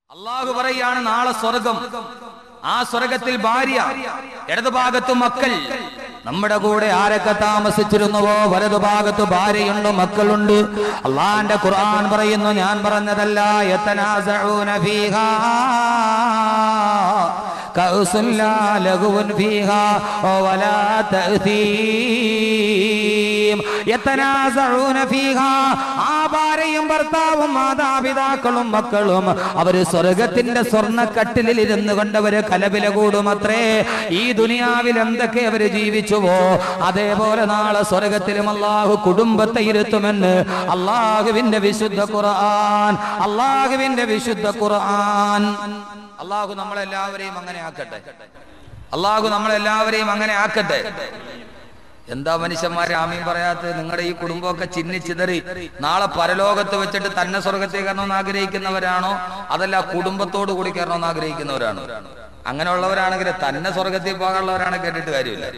അല്ലാഹു പറയാണ് നാളെ സ്വർഗം, ആ സ്വർഗത്തിൽ ഭാര്യ, ഇടതുഭാഗത്ത് മക്കൾ. നമ്മുടെ കൂടെ ആരൊക്കെ താമസിച്ചിരുന്നുവോ വലതുഭാഗത്ത് ഭാര്യയുണ്ട്, മക്കളുണ്ട്. അള്ളാന്റെ ഖുർആൻ പറയുന്നു, ഞാൻ പറഞ്ഞതല്ല, യതനാസഊന ഫീഹാ കൗസുല്ലാ ലഗുവൻ ഫീഹാ വലാ തഅതീം. യതനാസഊന ഫീഹാ, ആ ഭാര്യയും ഭർത്താവും മാതാപിതാക്കളും മക്കളും അവര് സ്വർഗത്തിന്റെ സ്വർണ്ണക്കട്ടിലിൽ ഇരുന്നു കൊണ്ടവര് കലപില കൂടുമത്രേ. ഈ ദുനിയാവിൽ എന്തൊക്കെ അവര് ജീവിച്ചുവോ അതേപോലെ നാളെ സ്വർഗത്തിലും അള്ളാഹു കുടുംബത്തെ ഇരുത്തുമെന്ന് അള്ളാഹുവിന്റെ വിശുദ്ധ ഖുർആൻ. അള്ളാഹുവിന്റെ വിശുദ്ധ ഖുർആൻ. അള്ളാഹു നമ്മളെല്ലാവരെയും അങ്ങനെ ആക്കട്ടെ. അള്ളാഹു നമ്മളെല്ലാവരെയും അങ്ങനെ ആക്കട്ടെ. എന്താ മനുഷ്യന്മാരെ ആമീൻ പറയാത്തത്? നിങ്ങളുടെ ഈ കുടുംബമൊക്കെ ചിന്നിച്ചിതറി നാളെ പരലോകത്ത് വെച്ചിട്ട് തന്നെ സ്വർഗത്തിൽ കയറണമെന്ന് ആഗ്രഹിക്കുന്നവരാണോ, അതല്ല കുടുംബത്തോടു കൂടി കയറണമെന്ന് ആഗ്രഹിക്കുന്നവരാണോ? അങ്ങനെയുള്ളവരാണെങ്കിൽ തന്നെ സ്വർഗത്തിൽ പോകാനുള്ളവരാണ്, കേട്ടിട്ട് കാര്യമില്ല.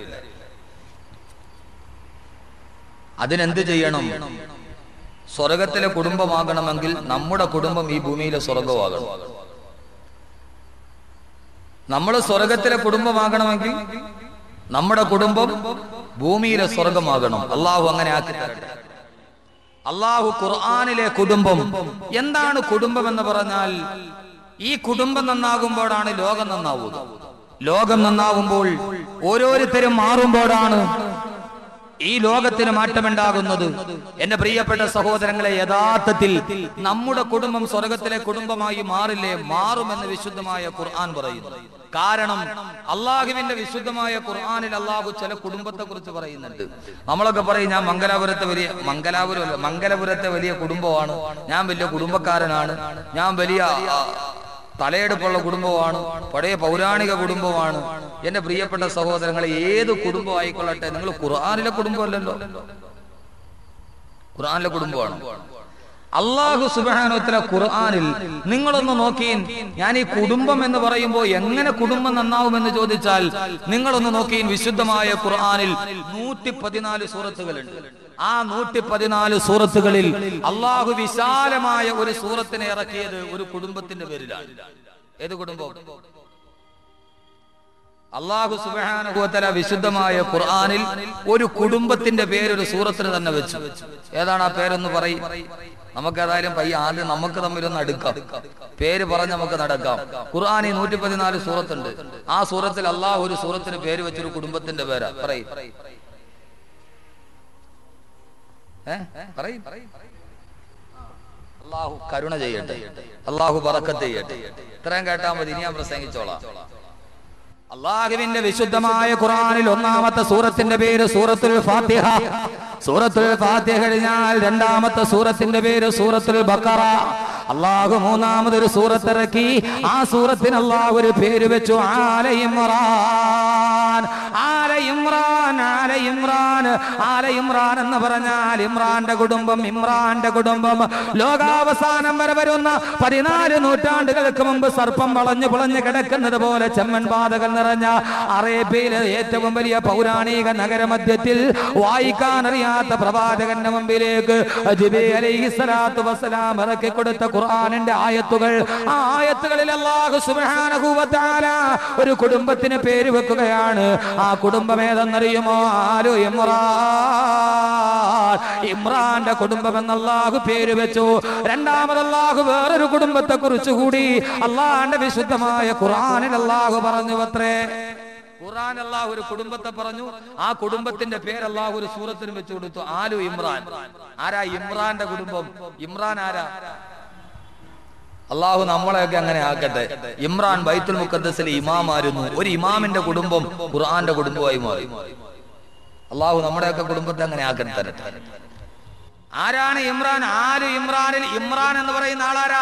അതിനെന്ത് ചെയ്യണം? സ്വർഗത്തിലെ കുടുംബമാകണമെങ്കിൽ നമ്മുടെ കുടുംബം ഈ ഭൂമിയിലെ സ്വർഗമാകണം. നമ്മൾ സ്വർഗത്തിലെ കുടുംബമാകണമെങ്കിൽ നമ്മുടെ കുടുംബം ഭൂമിയിലെ സ്വർഗമാകണം. അള്ളാഹു അങ്ങനെ ആക്കി തരട്ടെ. അള്ളാഹു ഖുർആനിലെ കുടുംബം. എന്താണ് കുടുംബം എന്ന് പറഞ്ഞാൽ, ഈ കുടുംബം നന്നാകുമ്പോഴാണ് ലോകം നന്നാവുക. ലോകം നന്നാവുമ്പോൾ ഓരോരുത്തരും മാറുമ്പോഴാണ് ഈ ലോകത്തിന് മാറ്റമുണ്ടാകുന്നത്. എന്റെ പ്രിയപ്പെട്ട സഹോദരങ്ങളെ, യഥാർത്ഥത്തിൽ നമ്മുടെ കുടുംബം സ്വർഗത്തിലെ കുടുംബമായി മാറില്ലേ? മാറുമെന്ന് വിശുദ്ധമായ ഖുർആൻ പറയുന്നു. കാരണം അള്ളാഹുവിന്റെ വിശുദ്ധമായ ഖുർആനിൽ അള്ളാഹു ചില കുടുംബത്തെ കുറിച്ച് പറയുന്നുണ്ട്. നമ്മളൊക്കെ പറയും, ഞാൻ മംഗലാപുരത്തെ വലിയ കുടുംബമാണ്, ഞാൻ വലിയ കുടുംബക്കാരനാണ്, ഞാൻ വലിയ തലയെടുപ്പുള്ള കുടുംബമാണ്, പഴയ പൗരാണിക കുടുംബമാണ്. എന്റെ പ്രിയപ്പെട്ട സഹോദരങ്ങളെ, ഏത് കുടുംബം ആയിക്കൊള്ളട്ടെ, നിങ്ങൾ ഖുർആനിലെ കുടുംബമല്ലല്ലോ, ഖുർആനിലെ കുടുംബമാണ്. അല്ലാഹു സുബ്ഹാനഹു വ തആല ഖുർആനിൽ നിങ്ങളൊന്ന് നോക്കീൻ. ഞാൻ ഈ കുടുംബം എന്ന് പറയുമ്പോൾ എങ്ങനെ കുടുംബം നന്നാവുമെന്ന് ചോദിച്ചാൽ നിങ്ങളൊന്ന് നോക്കീൻ. വിശുദ്ധമായ ഖുർആനിൽ 114 സൂറത്തുകളുണ്ട്. ആ 114 സൂറത്തുകളിൽ അല്ലാഹു വിശാലമായ ഒരു സൂറത്തിനെ ഇറക്കിയത് ഒരു കുടുംബത്തിന്റെ പേരിലാണ്. ഏത് കുടുംബം? അല്ലാഹു സുബ്ഹാനഹു വ തആല വിശുദ്ധമായ ഖുർആനിൽ ഒരു കുടുംബത്തിന്റെ പേര് ഒരു സൂറത്തിന് തന്നെ വെച്ചു. ഏതാണ് ആ പേരെന്ന് പറയും? നമുക്ക് ഏതായാലും ആദ്യം നമുക്ക് തമ്മിലൊന്ന് അടുക്കാം, പേര് പറഞ്ഞ് നമുക്ക് നടക്കാം. ഖുർആനിൽ 114 സൂറത്തുണ്ട്. ആ സൂറത്തിൽ അല്ലാഹു ഒരു സൂറത്തിന് പേര് വെച്ചൊരു കുടുംബത്തിന്റെ പേരാ. പറയും അല്ലാഹു കരുണ ചെയ്യട്ടെ, അല്ലാഹു ബറക്കത്ത് ചെയ്യട്ടെ. ഇത്രയും കേട്ടാൽ മതി, ഇനി ഞാൻ പ്രസംഗിച്ചോളാം. അല്ലാഹുവിന്റെ വിശുദ്ധമായ ഖുർആനിൽ ഒന്നാമത്തെ സൂറത്തിന്റെ പേര് സൂറത്തുൽ ഫാത്തിഹ. സൂറത്തുൽ ഫാത്തിഹ കഴിഞ്ഞാൽ രണ്ടാമത്തെ സൂറത്തിന്റെ പേര് സൂറത്തുൽ ബഖറ. അല്ലാഹു മൂന്നാമതൊരു സൂറത്ത് ഇറക്കി. ആ സൂറത്തിന് അല്ലാഹു ഒരു പേര് വെച്ചു, ആല ഇമ്രാൻ. ആല ഇമ്രാൻ, ആല ഇമ്രാൻ. ആല ഇമ്രാൻ എന്ന് പറഞ്ഞാൽ ഇമ്രാന്റെ കുടുംബം, ഇമ്രാന്റെ കുടുംബം. ലോകാവസാനം വരെ വരുന്ന 14 നൂറ്റാണ്ടുകൾക്ക് മുമ്പ് സർപ്പം വളഞ്ഞു പുളഞ്ഞു കിടക്കുന്നത് പോലെ ചെമ്മൻ പാതകൾ നിറഞ്ഞ അറേബ്യയിലെ ഏറ്റവും വലിയ പൗരാണിക നഗരമധ്യത്തിൽ വായിക്കാൻ അറിയാത്ത പ്രവാചകന്റെ മുമ്പിലേക്ക് ജിബ്രീൽ അലൈഹിസ്സലാത്തു വസ്സലാം ഇറക്കി കൊടുത്ത ഖുർആനിന്റെ ആയത്തുകൾ. ആ ആയത്തുകളിൽ അല്ലാഹു സുബ്ഹാനഹു വ തആല ഒരു കുടുംബത്തിന് പേര് വെക്കുകയാണ്. ആ കുടുംബം ഏതെന്നറിയുമോ? ആലു ഇമ്രാൻ. ഇമ്രാന്റെ കുടുംബം എന്ന് അല്ലാഹു പേര് വെച്ചു. രണ്ടാമത് അല്ലാഹു വേറൊരു കുടുംബത്തെ കുറിച്ച് കൂടി അല്ലാഹുവിന്റെ വിശുദ്ധമായ ഖുർആനിൽ അല്ലാഹു പറഞ്ഞു അത്രേ. ഖുർആൻ അല്ലാഹു ഒരു കുടുംബത്തെ പറഞ്ഞു. ആ കുടുംബത്തിന്റെ പേര് അല്ലാഹു ഒരു സൂറത്തിന് വെച്ചു കൊടുത്തു, ആലു ഇമ്രാൻ. ആരാ ഇമ്രാന്റെ കുടുംബം? ഇമ്രാൻ ആരാ? അല്ലാഹു നമ്മളെയൊക്കെ അങ്ങനെ ആക്കട്ടെ. ഇമ്രാൻ ബൈത്തുൽ മുഖദ്ദസിലെ ഇമാമായിരുന്നു. ഒരു ഇമാമിന്റെ കുടുംബം ഖുർആന്റെ കുടുംബമായി മാറി. അല്ലാഹു നമ്മുടെയൊക്കെ കുടുംബത്തെ അങ്ങനെ ആക്കട്ടെ തരട്ടെ. ആരാണ് ഇമ്രാൻ? ആലു ഇമ്രാനിൽ ഇമ്രാൻ എന്ന് പറയുന്ന ആളാരാ?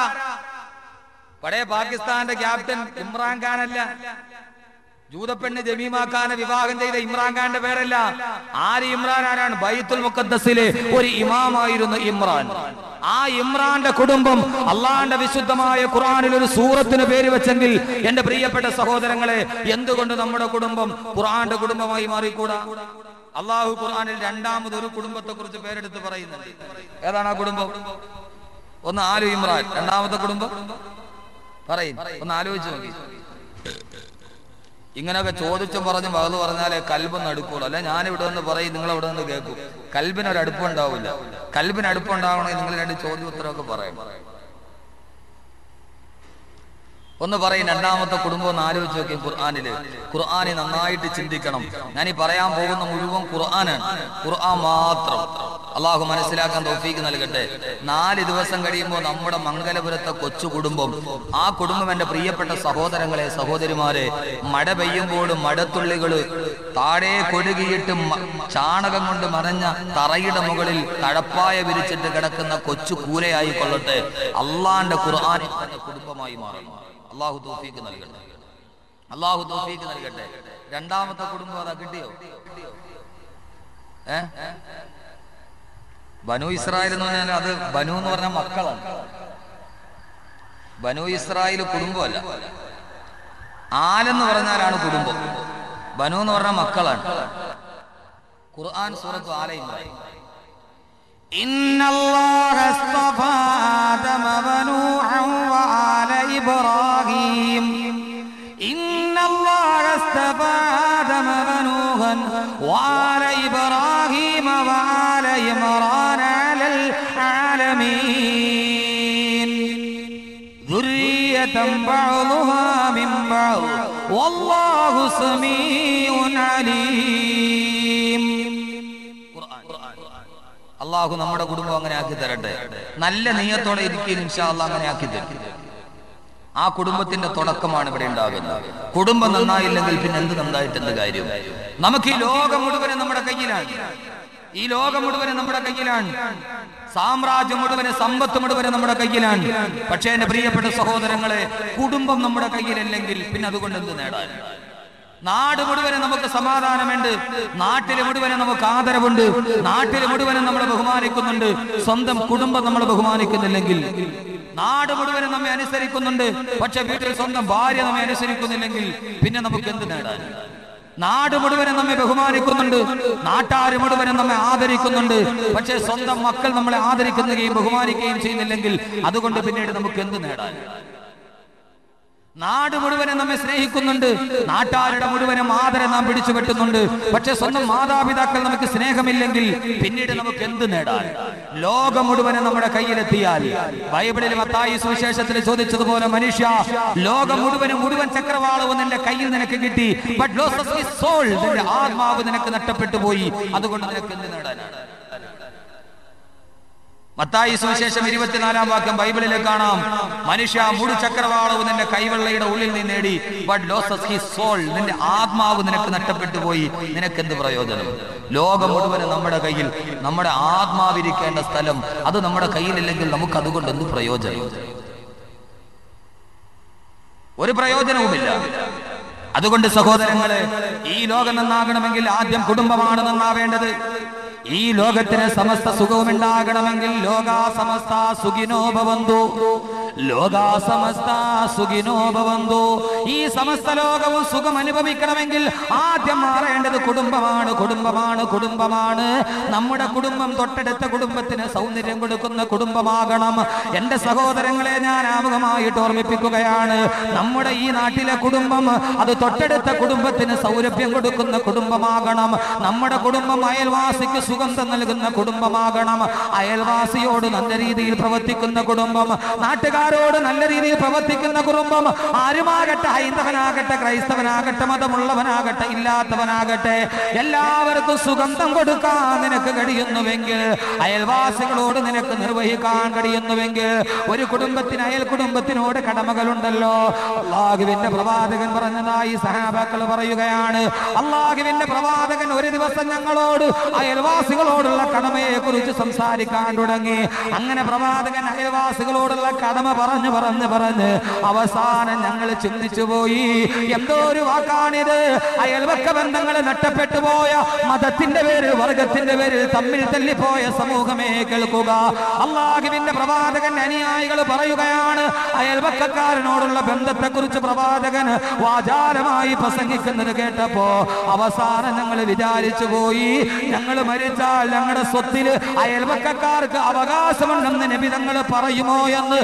പഴയ പാകിസ്ഥാന്റെ ക്യാപ്റ്റൻ ഇമ്രാൻ ഖാനല്ല. ജൂതപ്പെണ്ണ് ജമീമ ഖാനെ വിവാഹം ചെയ്ത ഇമ്രാൻ ഖാന്റെ പേരല്ല. ആര് ഇമ്രാൻ ആരാണ്? ബൈത്തുൽ മുഖദ്ദസിലെ ഒരു ഇമാമായിരുന്നു ഇമ്രാൻ. ആ ഇമ്രാന്റെ കുടുംബം അള്ളാന്റെ വിശുദ്ധമായ ഖുർആനിൽ ഒരു സൂറത്തിന് പേര് വെച്ചെങ്കിൽ എന്റെ പ്രിയപ്പെട്ട സഹോദരങ്ങളെ, എന്തുകൊണ്ട് നമ്മുടെ കുടുംബം ഖുർആന്റെ കുടുംബമായി മാറിക്കൂടാ? അള്ളാഹു ഖുർആനിൽ രണ്ടാമതൊരു കുടുംബത്തെ കുറിച്ച് പേരെടുത്ത് പറയുന്നുണ്ട്. ഏതാണ് ആ കുടുംബം? ഒന്ന് ആലു ഇമ്രാൻ. രണ്ടാമത്തെ കുടുംബം പറയും, ഒന്ന് ആലോചിച്ച് നോക്കി. ഇങ്ങനെയൊക്കെ ചോദിച്ചും പറഞ്ഞും വകല് പറഞ്ഞാലേ കൽബൊന്നും അടുക്കുള്ളൂ. അല്ലെ ഞാനിവിടെ നിന്ന് പറയും, നിങ്ങളവിടെ നിന്ന് കേൾക്കും. കൽബിനൊരടുപ്പുണ്ടാവില്ല. കൽബിനടുപ്പുണ്ടാവണമെങ്കിൽ നിങ്ങൾ രണ്ട് ചോദ്യം ഉത്തരവൊക്കെ പറയും. ഒന്ന് പറയും, രണ്ടാമത്തെ കുടുംബം ഒന്ന് ആലോചിച്ച് നോക്കി. ഖുർആനെ നന്നായിട്ട് ചിന്തിക്കണം. ഞാനീ പറയാൻ പോകുന്ന മുഴുവൻ ഖുർആനാണ്, ഖുർആൻ മാത്രം. അള്ളാഹു മനസ്സിലാക്കാൻ തൗഫീക്ക് നൽകട്ടെ. 4 ദിവസം കഴിയുമ്പോൾ നമ്മുടെ മംഗലപുരത്തെ കൊച്ചു കുടുംബം, ആ കുടുംബം എൻ്റെ പ്രിയപ്പെട്ട സഹോദരങ്ങളെ, സഹോദരിമാരെ, മഴ പെയ്യുമ്പോൾ മഴത്തുള്ളികൾ താഴെ കൊഴുകിയിട്ട് ചാണകം കൊണ്ട് മറഞ്ഞ തറയുടെ മുകളിൽ തഴപ്പായ വിരിച്ചിട്ട് കിടക്കുന്ന കൊച്ചു കൂരയായി കൊള്ളട്ടെ. അള്ളാന്റെ ഖുർആൻ കുടുംബമായി മാറും. അള്ളാഹു തൗഫീക്ക് നൽകട്ടെ, അള്ളാഹു തൗഫീക്ക് നൽകട്ടെ. രണ്ടാമത്തെ കുടുംബം അതാ കിട്ടിയോ? ബനു ഇസ്രായേൽ എന്ന് പറഞ്ഞാൽ അത് ബനു എന്ന് പറഞ്ഞ മക്കളാണ്. ബനു ഇസ്രായേൽ കുടുംബമല്ല. ആലെന്ന് പറഞ്ഞാലാണ് കുടുംബം. ബനു എന്ന് പറഞ്ഞ മക്കളാണ്. ഖുർആൻ സൂറത്ത് ആല ഇമ്രാൻ. ഇന്നല്ലാഹ അസ്തഫാ ആദമ വനൂഹൻ വആല ഇബ്രാഹീം. ഇന്നല്ലാഹ അസ്തഫാ ആദമ വനൂഹൻ വആല ഇബ്രാഹീം വആല ഇമ്രാൻ അലൽ ആലമീൻ. ദുർരിയതൻ ബഅ്ദുഹാ മിൻ ബഅദ് വല്ലാഹു സമീഉൻ അലീം. അള്ളാഹു നമ്മുടെ കുടുംബം അങ്ങനെ ആക്കി തരട്ടെ. നല്ല നിയ്യത്തോടെ ഇരിക്കുകയും ഇൻഷാ അല്ലാഹ് അങ്ങനെ ആക്കി തരും. ആ കുടുംബത്തിന്റെ തുടക്കമാണ് ഇവിടെ ഉണ്ടാകുന്നത്. കുടുംബം നന്നായില്ലെങ്കിൽ പിന്നെ എന്ത് നന്നായിട്ട് എന്ത് കാര്യം? നമുക്ക് ഈ ലോകം മുഴുവനും നമ്മുടെ കയ്യിലാണ്. ഈ ലോകം മുഴുവനും നമ്മുടെ കയ്യിലാണ്. സാമ്രാജ്യം മുഴുവനും, സമ്പത്ത് മുഴുവനും നമ്മുടെ കയ്യിലാണ്. പക്ഷേ എന്റെ പ്രിയപ്പെട്ട സഹോദരങ്ങളെ, കുടുംബം നമ്മുടെ കയ്യിലല്ലെങ്കിൽ പിന്നെ അതുകൊണ്ട് എന്ത് നേടാൻ? നാട് മുഴുവനും നമുക്ക് സമാധാനമുണ്ട്, നാട്ടിൽ മുഴുവനും നമുക്ക് ആദരവുണ്ട്, നാട്ടിൽ മുഴുവനും നമ്മൾ ബഹുമാനിക്കുന്നുണ്ട്. സ്വന്തം കുടുംബം നമ്മൾ ബഹുമാനിക്കുന്നില്ലെങ്കിൽ, നാട് മുഴുവനും നമ്മെ അനുസരിക്കുന്നുണ്ട്, പക്ഷെ വീട്ടിൽ സ്വന്തം ഭാര്യ നമ്മെ അനുസരിക്കുന്നില്ലെങ്കിൽ പിന്നെ നമുക്ക് എന്ത് നേടാൻ? നാട് മുഴുവനും നമ്മെ ബഹുമാനിക്കുന്നുണ്ട്, നാട്ടാര് മുഴുവനും നമ്മെ ആദരിക്കുന്നുണ്ട്, പക്ഷെ സ്വന്തം മക്കൾ നമ്മളെ ആദരിക്കുകയും ബഹുമാനിക്കുകയും ചെയ്യുന്നില്ലെങ്കിൽ അതുകൊണ്ട് പിന്നീട് നമുക്ക് എന്ത് നേടാൻ? നാട് മുഴുവനും നമ്മെ സ്നേഹിക്കുന്നുണ്ട്, നാട്ടാരുടെ മുഴുവനും ആദരം നാം പിടിച്ചു വെട്ടുന്നുണ്ട്, പക്ഷെ സ്വന്തം മാതാപിതാക്കൾ നമുക്ക് സ്നേഹമില്ലെങ്കിൽ പിന്നീട് നമുക്ക് എന്ത് നേടാൻ? ലോകം മുഴുവനും നമ്മുടെ കയ്യിലെത്തിയാൽ, ബൈബിളിൽ മത്തായി സുവിശേഷത്തിൽ ചോദിച്ചതുപോലെ, മനുഷ്യ, ലോകം മുഴുവൻ ചക്രവാളവും നിന്റെ കയ്യിൽ നിനക്ക് കിട്ടി, ബട്ട് ലോസസ് ഹിസ് സോൾ, നിന്റെ ആത്മാവ് നിനക്ക് നഷ്ടപ്പെട്ടു പോയി, അതുകൊണ്ട് നിനക്ക് എന്ത് നേടാനാണ്? മത്തായി സുവിശേഷം 24-ാം വാക്യം ബൈബിളിൽ കാണാം, മനുഷ്യ, മുഴു ചക്രവാളവും നിന്റെ കൈവെള്ളയുടെ ഉള്ളിൽ നിന്ന് നേടി, ബട്ട് ലോസസ് ഹിസ് സോൾ, നിന്റെ ആത്മാവ് നിനക്ക് നഷ്ടപ്പെട്ടു പോയി, നിനക്കെന്ത് പ്രയോജനം? ലോകം മുഴുവനും നമ്മുടെ കയ്യിൽ, നമ്മുടെ ആത്മാവിരിക്കേണ്ട സ്ഥലം അത് നമ്മുടെ കയ്യിലില്ലെങ്കിൽ നമുക്ക് അതുകൊണ്ട് എന്ത് പ്രയോജനം? ഒരു പ്രയോജനവുമില്ല. അതുകൊണ്ട് സഹോദരങ്ങളെ, ഈ ലോകം നന്നാകണമെങ്കിൽ ആദ്യം കുടുംബമാണ് നന്നാവേണ്ടത്. ഈ ലോകത്തിന് സമസ്ത സുഖവും ഉണ്ടാകണമെങ്കിൽ ലോകാ സമസ്ത സുഖിനോ ഭവന്തു, ലോകാ സമസ്ത സുഖിനോ ഭവന്തു. ഈ സമസ്ത ലോകവും സുഖം അനുഭവിക്കണമെങ്കിൽ ആദ്യം മാറേണ്ടത് കുടുംബമാണ്, കുടുംബമാണ്, കുടുംബമാണ്. നമ്മുടെ കുടുംബം തൊട്ടടുത്ത കുടുംബത്തിന് സൗന്ദര്യം കൊടുക്കുന്ന കുടുംബമാകണം. എന്റെ സഹോദരങ്ങളെ, ഞാൻ ആമുഖമായിട്ട് ഓർമ്മിപ്പിക്കുകയാണ്, നമ്മുടെ ഈ നാട്ടിലെ കുടുംബം അത് തൊട്ടടുത്ത കുടുംബത്തിന് സൗരഭ്യം കൊടുക്കുന്ന കുടുംബമാകണം. നമ്മുടെ കുടുംബം അയൽവാസിക്ക് സുഗന്ധം നൽകുന്ന കുടുംബമാകണം. അയൽവാസിയോട് നല്ല രീതിയിൽ പ്രവർത്തിക്കുന്ന കുടുംബം, നാട്ടുകാരോട് നല്ല രീതിയിൽ പ്രവർത്തിക്കുന്ന കുടുംബം. ആരുമാകട്ടെ, ഹൈന്ദവനാകട്ടെ, ക്രൈസ്തവനാകട്ടെ, മതമുള്ളവനാകട്ടെ, ഇല്ലാത്തവനാകട്ടെ, എല്ലാവർക്കും സുഗന്ധം കൊടുക്കാൻ നിനക്ക് കഴിയുന്നുവെങ്കിൽ, അയൽവാസികളോട് നിനക്ക് നിർവഹിക്കാൻ കഴിയുന്നുവെങ്കിൽ, ഒരു കുടുംബത്തിന് അയൽ കുടുംബത്തിനോട് കടമകളുണ്ടല്ലോ. അല്ലാഹുവിന്റെ പ്രവാചകൻ പറഞ്ഞതായി സഹാബാക്കൾ പറയുകയാണ്. അല്ലാഹുവിന്റെ പ്രവാചകൻ ഒരു ദിവസം ഞങ്ങളോട് അയൽവാസികളോടുള്ള കടമയെ കുറിച്ച് സംസാരിക്കാൻ തുടങ്ങി. അങ്ങനെ പ്രവാചകൻ അയൽവാസികളോടുള്ള കടമ പറഞ്ഞു അവസാനം ഞങ്ങൾ ചിന്തിച്ചു പോയി, എന്തോ ഒരു വാക്കാണിത്. അയൽവക്ക ബന്ധങ്ങൾ നഷ്ടപ്പെട്ടു പോയ, മതത്തിന്റെ പേരിൽ, വർഗത്തിന്റെ പേരിൽ തമ്മിൽ തല്ലിപ്പോയ സമൂഹമേ കേൾക്കുക. അല്ലാഹുവിന്റെ പ്രവാചകൻ അനുയായികൾ പറയുകയാണ്, അയൽവക്കക്കാരനോടുള്ള ബന്ധത്തെ കുറിച്ച് പ്രവാചകൻ വാചാലമായി പ്രസംഗിക്കുന്നത് കേട്ടപ്പോ അവസാനം ഞങ്ങൾ വിചാരിച്ചു പോയി, ഞങ്ങൾ മരിച്ചാൽ ഞങ്ങളുടെ സ്വത്തിൽ അയൽവക്കക്കാർക്ക് അവകാശമുണ്ടെന്ന് നബി തങ്ങൾ പറയുമോ എന്ന് ഞങ്ങൾ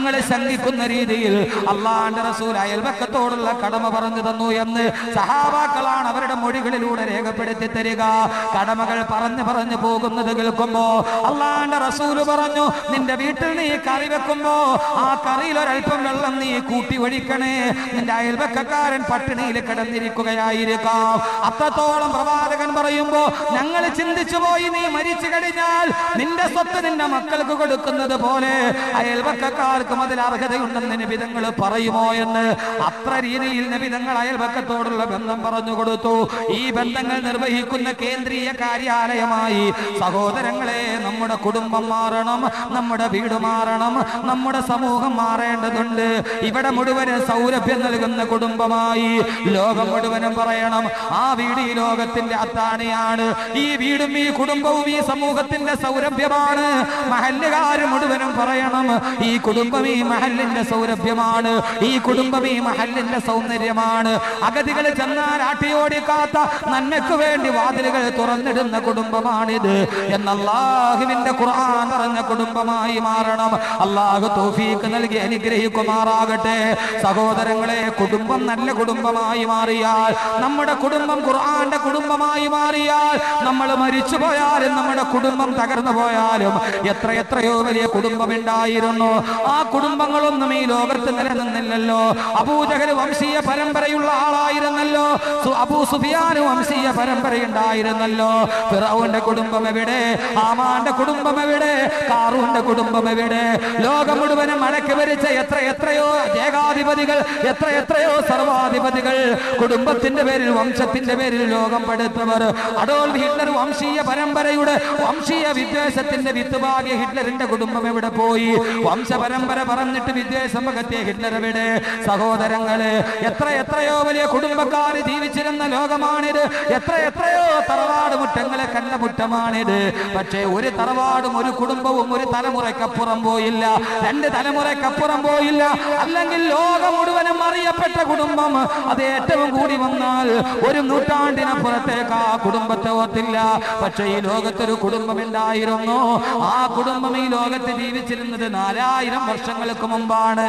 ഞങ്ങൾ ശങ്കിക്കുന്ന രീതിയിൽ അള്ളാഹുവിന്റെ റസൂൽ അയൽപക്കത്തോടുള്ള കടമ പറഞ്ഞു തന്നു എന്ന് സഹാബാക്കളാണ് അവരുടെ മൊഴികളിലൂടെ രേഖപ്പെടുത്തി തരിക. കടമകൾ പറഞ്ഞു പോകുന്നത് കേൾക്കുമ്പോ അള്ളാഹുവിന്റെ റസൂൽ പറഞ്ഞു, നിന്റെ വീട്ടിൽ നീ കറി വെക്കുമ്പോ ആ കറിയിൽ ഒരൽപ്പം വെള്ളം നീ കൂട്ടി ഒഴിക്കണേ. നിന്റെ അയൽപക്കക്കാരൻ പട്ടിണിയിൽ കിടന്നിരിക്കുകയായിരിക്കാം. അത്രത്തോളം പ്രവാചകൻ പറയുമ്പോ ഞങ്ങൾ ചിന്തിച്ചു പോയി, നീ മരിച്ചു കഴിഞ്ഞാൽ നിന്റെ സ്വത്ത് നിന്റെ മക്കൾക്ക് കൊടുക്കുന്നത് പോലെ അയൽപക്കക്കാർക്കും അതിൽ അർഹതയുണ്ടെന്ന് നബിതങ്ങൾ പറയുമോ എന്ന് അത്ര രീതിയിൽ നബിതങ്ങൾ അയൽപക്കത്തോടുള്ള ബന്ധം പറഞ്ഞു കൊടുത്തു. ഈ ബന്ധങ്ങൾ നിർവഹിക്കുന്ന കേന്ദ്രീയ കാര്യാലയമായി സഹോദരങ്ങളെ നമ്മുടെ കുടുംബം മാറണം, നമ്മുടെ വീട് മാറണം, നമ്മുടെ സമൂഹം മാറേണ്ടതുണ്ട്. ഇവിടെ മുഴുവനും സൗരഭ്യം നൽകുന്ന കുടുംബമായി ലോകം മുഴുവനും പറയണം, ആ വീട് ഈ ലോകത്തിന്റെ അത്താണിയാണ്, ഈ വീടും ഈ കുടുംബവും ഈ സമൂഹത്തിന്റെ സൗരഭ്യമാണ്. മഹല്ലുകാർ മുഴുവനും പറയണം, ഈ കുടുംബം ഈ മഹല്ലിന്റെ സൗരഭ്യമാണ്, ഈ കുടുംബം ഈ മഹല്ലിന്റെ സൗന്ദര്യമാണ്. അഗതികൾ ചെന്നാൽ ആട്ടിയോടിക്കാത്ത നന്മയ്ക്ക് വേണ്ടി വാതിലുകൾ തുറന്നിടുന്ന കുടുംബമാണിത് എന്ന് അല്ലാഹുവിന്റെ ഖുർആൻ പറഞ്ഞ കുടുംബമായി മാറണം. അല്ലാഹു തൗഫീഖ് നൽകി അനുഗ്രഹിക്കുമാറാകട്ടെ. സഹോദരങ്ങളെ, കുടുംബം നല്ല കുടുംബമായി മാറിയാൽ, നമ്മുടെ കുടുംബം ഖുർആന്റെ കുടുംബമായി മാറിയാൽ, നമ്മൾ മരിച്ചു പോയാലും നമ്മുടെ കുടുംബം തകർന്നു പോയാലും എത്രയോ വലിയ കുടുംബം ഉണ്ടായിരുന്നു, ആ കുടുംബങ്ങളൊന്നും ഈ ലോകത്ത് നിലനിന്നില്ലല്ലോ. അബൂജഹൽ വംശീയ പരമ്പരയുള്ള ആളായിരുന്നല്ലോ, അബൂ സുഫിയാൻ വംശീയ പരമ്പരയുണ്ടായിരുന്നല്ലോ. ഫിറഔന്റെ കുടുംബം എവിടെ? ഹാമാന്റെ കുടുംബം എവിടെ? കാറൂന്റെ കുടുംബം എവിടെ? ലോകം മുഴുവനും അടക്കി ഭരിച്ച എത്രയോ ഏകാധിപതികൾ, എത്രയോ സർവാധിപതികൾ, കുടുംബത്തിന്റെ പേരിൽ വംശത്തിന്റെ പേരിൽ ലോകം പടുത്തവർ. അഡോൾഫ് ഹിറ്റ്ലർ വംശീയ പരമ്പരയുടെ വംശീയ വിദ്വേഷത്തിന്റെ വിത്തുപാകിയ ഹിറ്റ്ലറിന്റെ കുടുംബം എവിടെ പോയി? വംശപരമ്പര പറഞ്ഞിട്ട് വിദ്വേഷം പകർത്തിയ ഹിറ്റ്ലർ എവിടെ? സഹോദരങ്ങളെ, എത്രയോ വലിയ കുടുംബക്കാർ ജീവിച്ചിരുന്ന ലോകമാണിത്, എത്രയോ തറവാട് മുറ്റങ്ങളെ കണ്ട മുറ്റമാണിത്. പക്ഷേ ഒരു തറവാടും ഒരു കുടുംബവും ഒരു തലമുറയ്ക്കപ്പുറം പോയില്ല, രണ്ട് തലമുറയ്ക്കപ്പുറം പോയില്ല. അല്ലെങ്കിൽ ലോകം മുഴുവനും അറിയപ്പെട്ട കുടുംബം അത് ഏറ്റവും കൂടി വന്നാൽ ഒരു നൂറ്റാണ്ടിനപ്പുറത്തേക്ക് ആ കുടുംബത്തെ ഓർത്തില്ല. പക്ഷേ ഈ ലോകത്തൊരു കുടുംബം ഉണ്ടായിരുന്നു, ആ കുടുംബം ഈ ലോകത്ത് ജീവിച്ചിരുന്നത് 4000 വർഷങ്ങൾക്ക് മുമ്പാണ്.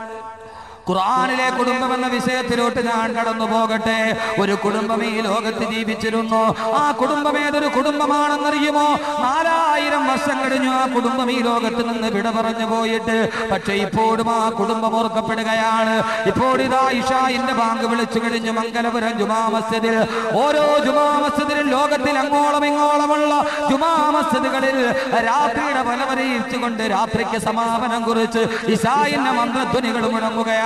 ഖുർആനിലെ കുടുംബം എന്ന വിഷയത്തിലോട്ട് ഞാൻ കടന്നു പോകട്ടെ. ഒരു കുടുംബം ഈ ലോകത്ത് ജീവിച്ചിരുന്നു. ആ കുടുംബം ഏതൊരു കുടുംബമാണെന്നറിയുമോ? 4000 വർഷം കഴിഞ്ഞു ആ കുടുംബം ഈ ലോകത്ത് നിന്ന് വിട പറഞ്ഞു പോയിട്ട്. പക്ഷെ ഇപ്പോഴും ആ കുടുംബം ഓർക്കപ്പെടുകയാണ്. ഇപ്പോഴിതാ ഇശാഇന്റെ ബാങ്ക് വിളിച്ചു കഴിഞ്ഞു മംഗലപുരം ജുമാ മസ്ജിദിൽ. ഓരോ ജുമാ മസ്ജിദിലും ലോകത്തിൽ അങ്ങോളം ഇങ്ങോളമുള്ള ജുമാ മസ്ജിദുകളിൽ രാത്രിയുടെ ബലവരയിച്ചുകൊണ്ട് രാത്രിക്ക് സമാപനം കുറിച്ച് ഇശാഇന്റെ മന്ത്രധ്വനികൾ മുഴങ്ങുകയാണ്,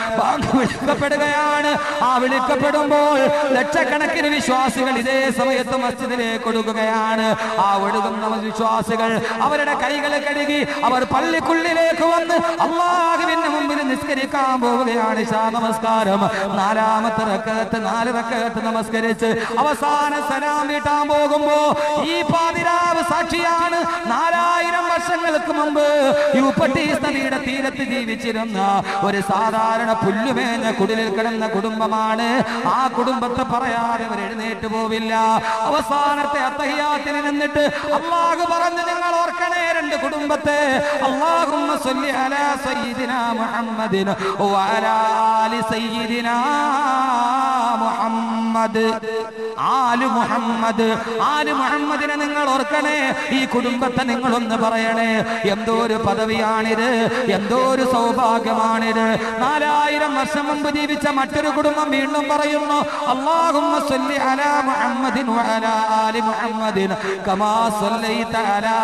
വിളിക്കപ്പെടുകയാണ്. ആ വിളിക്കപ്പെടുമ്പോൾ ലക്ഷക്കണക്കിന് വിശ്വാസികൾ ഇതേ സമയത്ത് മസ്ജിദിലേക്ക് ഒഴുകുകയാണ്. ആ ഒഴുകുന്ന വിശ്വാസികൾ അവരുടെ കൈകൾ കഴുകി അവർ പള്ളിക്കുള്ളിലേക്ക് വന്ന് അല്ലാഹുവിന്റെ മുമ്പിൽ നിസ്കരിക്കാൻ പോവുകയാണ്. ഇശാ നമസ്കാരം 4ാമത്തെ റക്അത്ത് 4 റക്അത്ത് നമസ്കരിച്ച് അവസാന സലാം വീട്ടാൻ പോകുമ്പോ ഈ പാതിരാവ് സാക്ഷിയാണ്. 4000 വർഷങ്ങൾക്ക് മുമ്പ് യൂഫ്രട്ടീസ് നദിയുടെ തീരത്ത് ജീവിച്ചിരുന്ന ഒരു സാധാരണ പുല്ലുമേഞ്ഞ കുടിലിൽ കിടന്ന കുടുംബമാണ്. ആ കുടുംബത്തെ പറയാതെ അവർ എഴുന്നേറ്റ് പോവില്ല. അവസാനത്തെ അത്തഹിയാത്തിൽ നിന്നിട്ട് അല്ലാഹു പറഞ്ഞു, നിങ്ങൾ ഓർക്കണേ രണ്ട് കുടുംബത്തെ. അല്ലാഹുമ്മ സ്വല്ലി അലാ സയ്യിദിനാ മുഹമ്മദിൻ വഅലാ ആലി സയ്യിദിനാ മുഹമ്മദ്. ആലു മുഹമ്മദിനെ നിങ്ങൾ ഓർക്കണേ. ഈ കുടുംബത്തെ നിങ്ങളൊന്ന് പറയണേ. എന്തോ ഒരു പദവിയാണിത്, എന്തോ ഒരു സൗഭാഗ്യമാണിത്. 4000 വർഷം മുമ്പ് ജീവിച്ച മറ്റൊരു കുടുംബം വീണ്ടും പറയുന്നു, അല്ലാഹുമ്മ സ്വല്ലി അലാ മുഹമ്മദിൻ വഅലാ ആലി മുഹമ്മദിൻ കമാ സ്വല്ലൈത അലാ